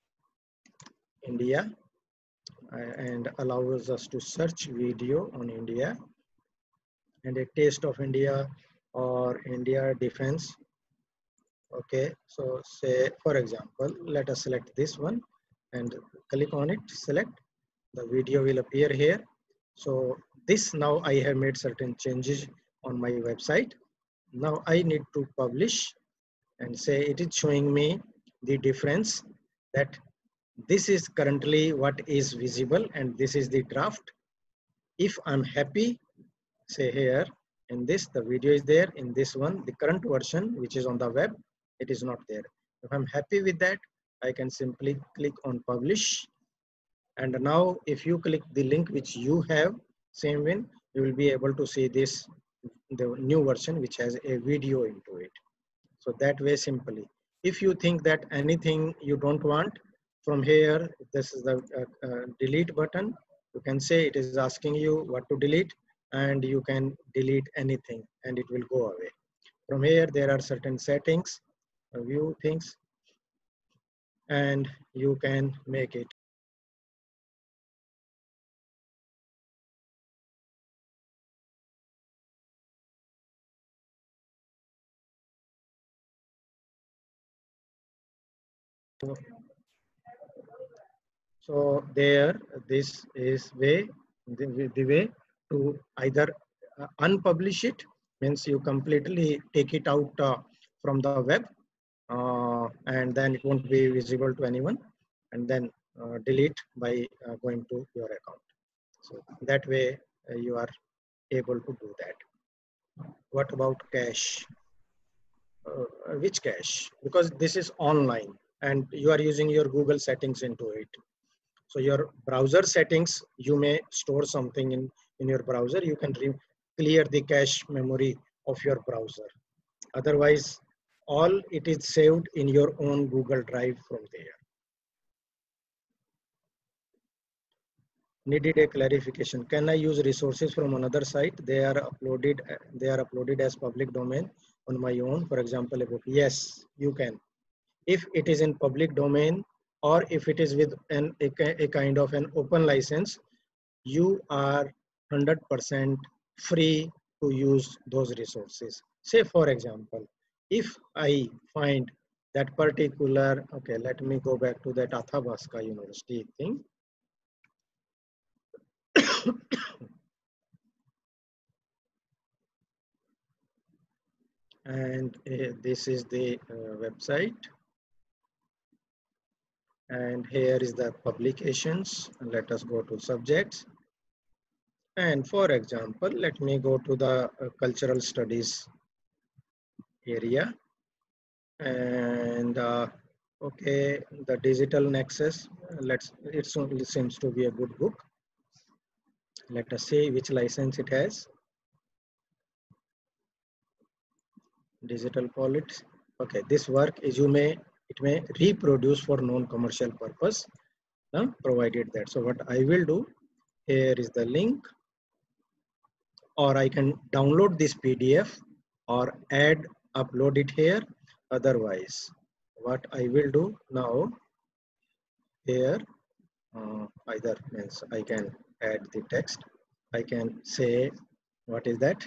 India, uh, and allows us to search video on India, and a taste of India or India defense. Okay, so say for example, let us select this one and click on it, select, the video will appear here. So this, now I have made certain changes on my website. Now I need to publish, and say it is showing me the difference, that this is currently what is visible and this is the draft. If I'm happy, say here in this, the video is there, in this one the current version which is on the web, it is not there. If I'm happy with that, I can simply click on publish, and now if you click the link which you have, same way you will be able to see this, the new version which has a video into it. So that way simply, if you think that anything you don't want, from here, this is the uh, uh, delete button. You can say it is asking you what to delete, and you can delete anything and it will go away. From here, there are certain settings, uh, view things, and you can make it. So there, this is way, the, the way to either uh, unpublish it, means you completely take it out uh, from the web, uh, and then it won't be visible to anyone, and then uh, delete by uh, going to your account. So that way uh, you are able to do that. What about cache? Uh, which cache? Because this is online and you are using your Google settings into it. So your browser settings, you may store something in, in your browser. You can clear the cache memory of your browser. Otherwise, all it is saved in your own Google Drive from there. Needed a clarification. Can I use resources from another site? They are uploaded. They are uploaded as public domain on my own. For example, a book. Yes, you can. If it is in public domain, or if it is with an a, a kind of an open license, you are one hundred percent free to use those resources. Say for example, if I find that particular, okay, let me go back to that Athabasca University thing. And uh, this is the uh, website. And here is the publications. Let us go to subjects. And for example, let me go to the uh, cultural studies area. And uh, okay, the digital nexus. Let's. It seems to be a good book. Let us see which license it has. Digital politics. Okay, this work is you may it may reproduce for non-commercial purpose, uh, provided that. So what I will do, here is the link, or I can download this P D F or add upload it here. Otherwise, what I will do now here, uh, either means I can add the text. I can say what is that?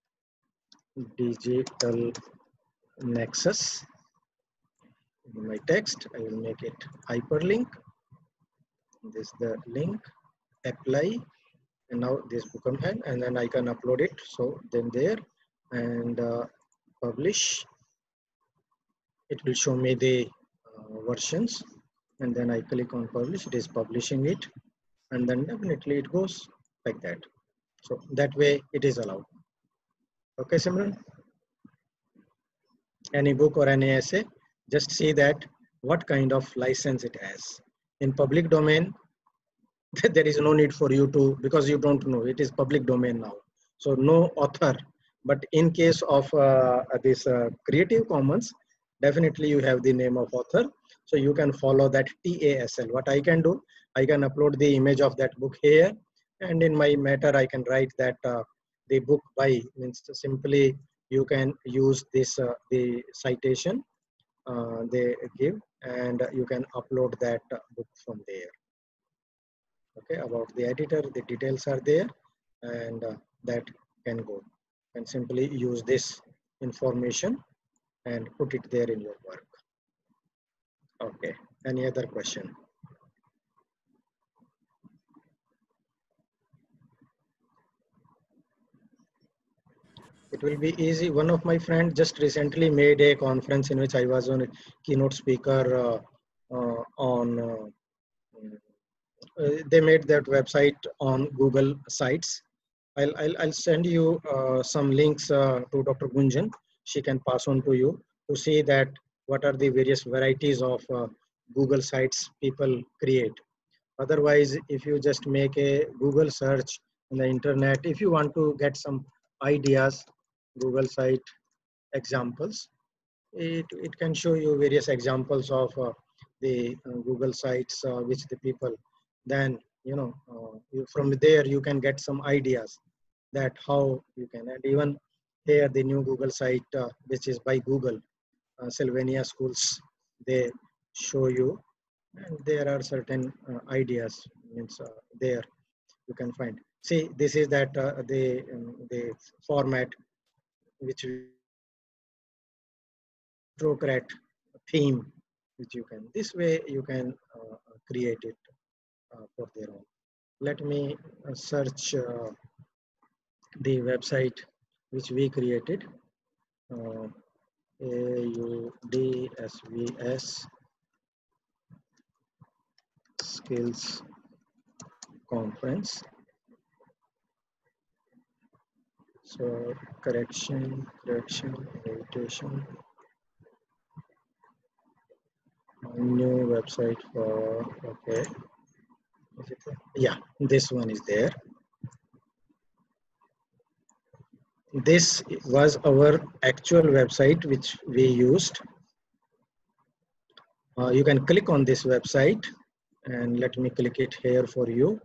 Digital nexus. In my text, I will make it hyperlink. This is the link, apply, and now this become hand, and then I can upload it. So then there, and uh, publish. It will show me the uh, versions, and then I click on publish. It is publishing it, and then definitely it goes like that. So that way it is allowed. Okay, Simran? Any book or any essay, just see that what kind of license it has. In public domain, there is no need for you to, because you don't know, it is public domain now. So no author, but in case of uh, this uh, Creative Commons, definitely you have the name of author. So you can follow that T A S L. What I can do, I can upload the image of that book here, and in my matter, I can write that uh, the book by, means simply you can use this, uh, the citation uh, they give, and you can upload that uh, book from there. Okay, about the editor, the details are there, and uh, that can go. And simply use this information and put it there in your work. Okay, any other question? It will be easy. One of my friends just recently made a conference in which I was on a keynote speaker uh, uh, on, uh, uh, they made that website on Google Sites. I'll, I'll, I'll send you uh, some links uh, to Doctor Gunjan. She can pass on to you to see that what are the various varieties of uh, Google Sites people create. Otherwise, if you just make a Google search on the internet, if you want to get some ideas, Google site examples, it, it can show you various examples of uh, the uh, Google sites uh, which the people, then, you know, uh, you, from there you can get some ideas that how you can, and even here the new Google site uh, which is by Google, uh, Sylvania Schools, they show you, and there are certain uh, ideas, means uh, there you can find. See, this is that uh, the, um, the format which we Strokrat theme, which you can, this way you can uh, create it uh, for their own. Let me uh, search uh, the website which we created, uh, A U D S V S Skills Conference. So correction, correction, invitation, new website for, okay. Is it there? Yeah, this one is there. This was our actual website which we used. Uh, you can click on this website, and let me click it here for you.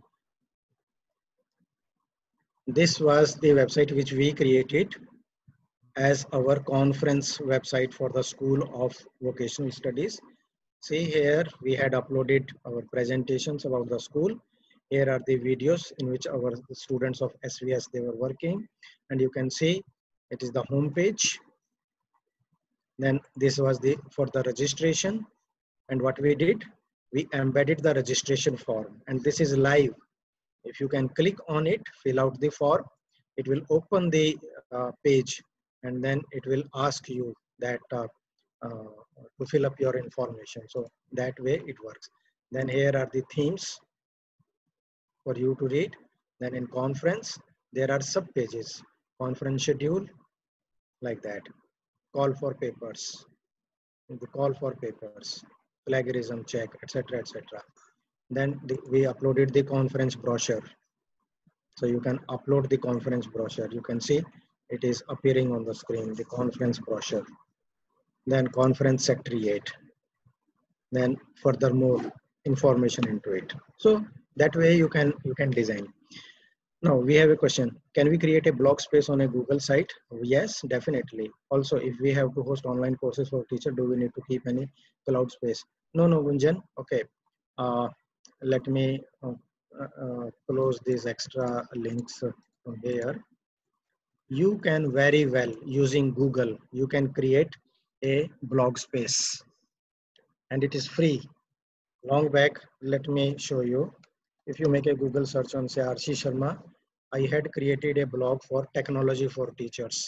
This was the website which we created as our conference website for the School of Vocational Studies. See here, we had uploaded our presentations about the school. Here are the videos in which our students of S V S, they were working. And you can see it is the home page. Then this was the for the registration. And what we did, we embedded the registration form. And this is live. If you can click on it, fill out the form, it will open the uh, page, and then it will ask you that uh, uh, to fill up your information. So that way it works. Then here are the themes for you to read. Then in conference, there are sub pages, conference schedule, like that, call for papers, the call for papers, plagiarism check, etc, etc. Then the, we uploaded the conference brochure. So you can upload the conference brochure. You can see it is appearing on the screen, the conference brochure. Then conference secretariat. Then furthermore information into it. So that way you can you can design. Now we have a question. Can we create a blog space on a Google site? Yes, definitely. Also, if we have to host online courses for teacher, do we need to keep any cloud space? No, no, Gunjan. Okay. Uh, let me uh, uh, close these extra links uh, here. You can very well, using Google, you can create a blog space, and it is free. Long back, let me show you. If you make a Google search on say R C Sharma, I had created a blog for technology for teachers.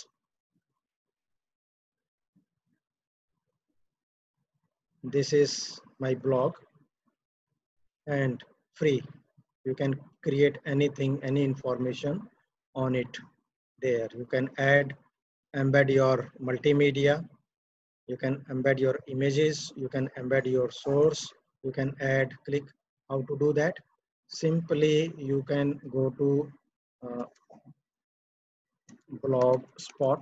This is my blog, and free. You can create anything, any information on it there. You can add, embed your multimedia. You can embed your images. You can embed your source. You can add, click. How to do that? Simply, you can go to uh, Blogspot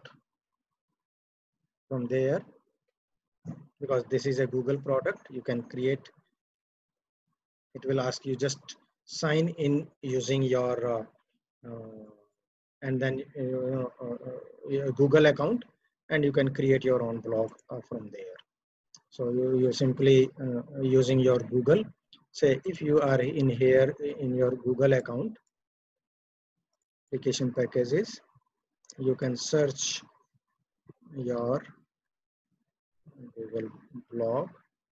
from there, because this is a Google product. You can create, it will ask you just sign in using your uh, uh, and then uh, uh, uh, Google account, and you can create your own blog uh, from there. So you, you simply uh, using your Google, say if you are in here in your Google account, application packages, you can search your Google blog,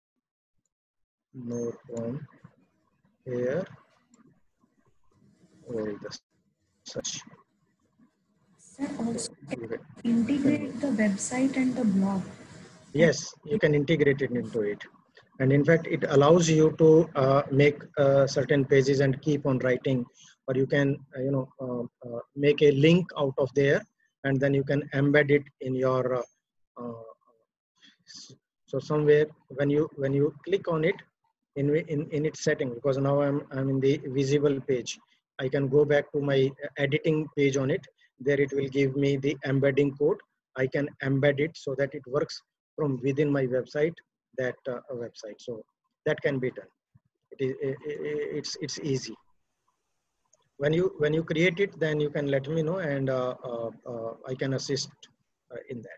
more from here, where is the search? Sir, also You can, integrate the website and the blog. yes, you can integrate it into it. And in fact, it allows you to uh, make uh, certain pages and keep on writing, or you can, uh, you know, uh, uh, make a link out of there, and then you can embed it in your. Uh, uh, so somewhere when you when you click on it in in in its setting, because now I'm I'm in the visible page. I can go back to my editing page on it. There it will give me the embedding code. I can embed it so that it works from within my website, that uh, website. So that can be done. It is it, it's it's easy. When you when you create it, then you can let me know, and uh, uh, uh, I can assist uh, in that.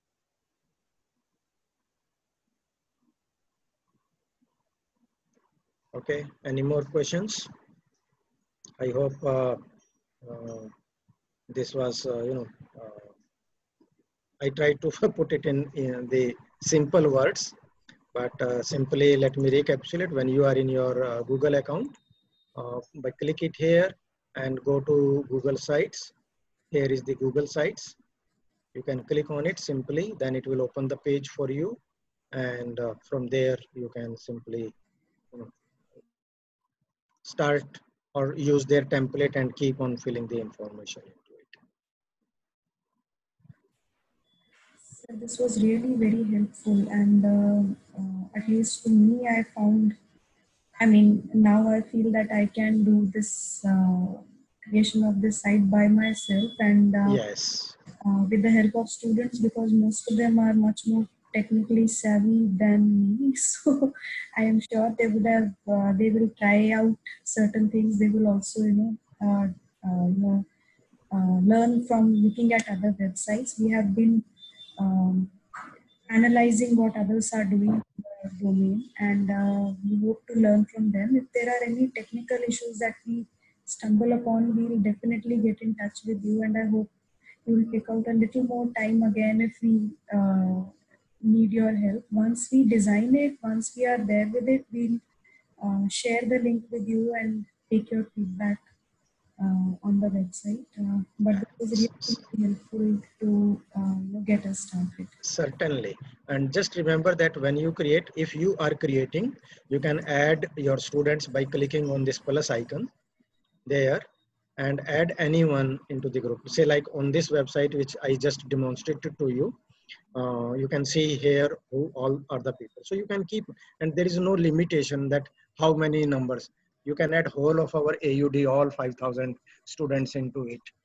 Okay. Any more questions? I hope uh, uh, this was uh, you know. Uh, I tried to put it in, in the simple words, but uh, simply let me recapitulate. When you are in your uh, Google account, uh, by click it here and go to Google Sites. Here is the Google Sites. You can click on it simply, then it will open the page for you, and uh, from there you can simply you know, start or use their template and keep on filling the information into it. So this was really very helpful, and uh, uh, at least for me, I found, I mean, now I feel that I can do this uh, creation of this site by myself, and uh, Yes. uh, with the help of students, because most of them are much more technically savvy than me. So I am sure they would have, uh, they will try out certain things. They will also, you know, uh, uh, you know, uh, learn from looking at other websites. We have been um, analyzing what others are doing in the domain, and uh, we hope to learn from them. If there are any technical issues that we stumble upon, we will definitely get in touch with you, and I hope you will pick out a little more time again if we uh, need your help. Once we design it, once we are there with it, we'll uh, share the link with you and take your feedback. uh, on the website. Uh, but this was really, really helpful to uh, you know, get us started. Certainly. And just remember that when you create, if you are creating, you can add your students by clicking on this plus icon there and add anyone into the group. Say like on this website, which I just demonstrated to you, uh, you can see here who all are the people. So you can keep, and there is no limitation that how many numbers. You can add whole of our A U D, all five thousand students into it.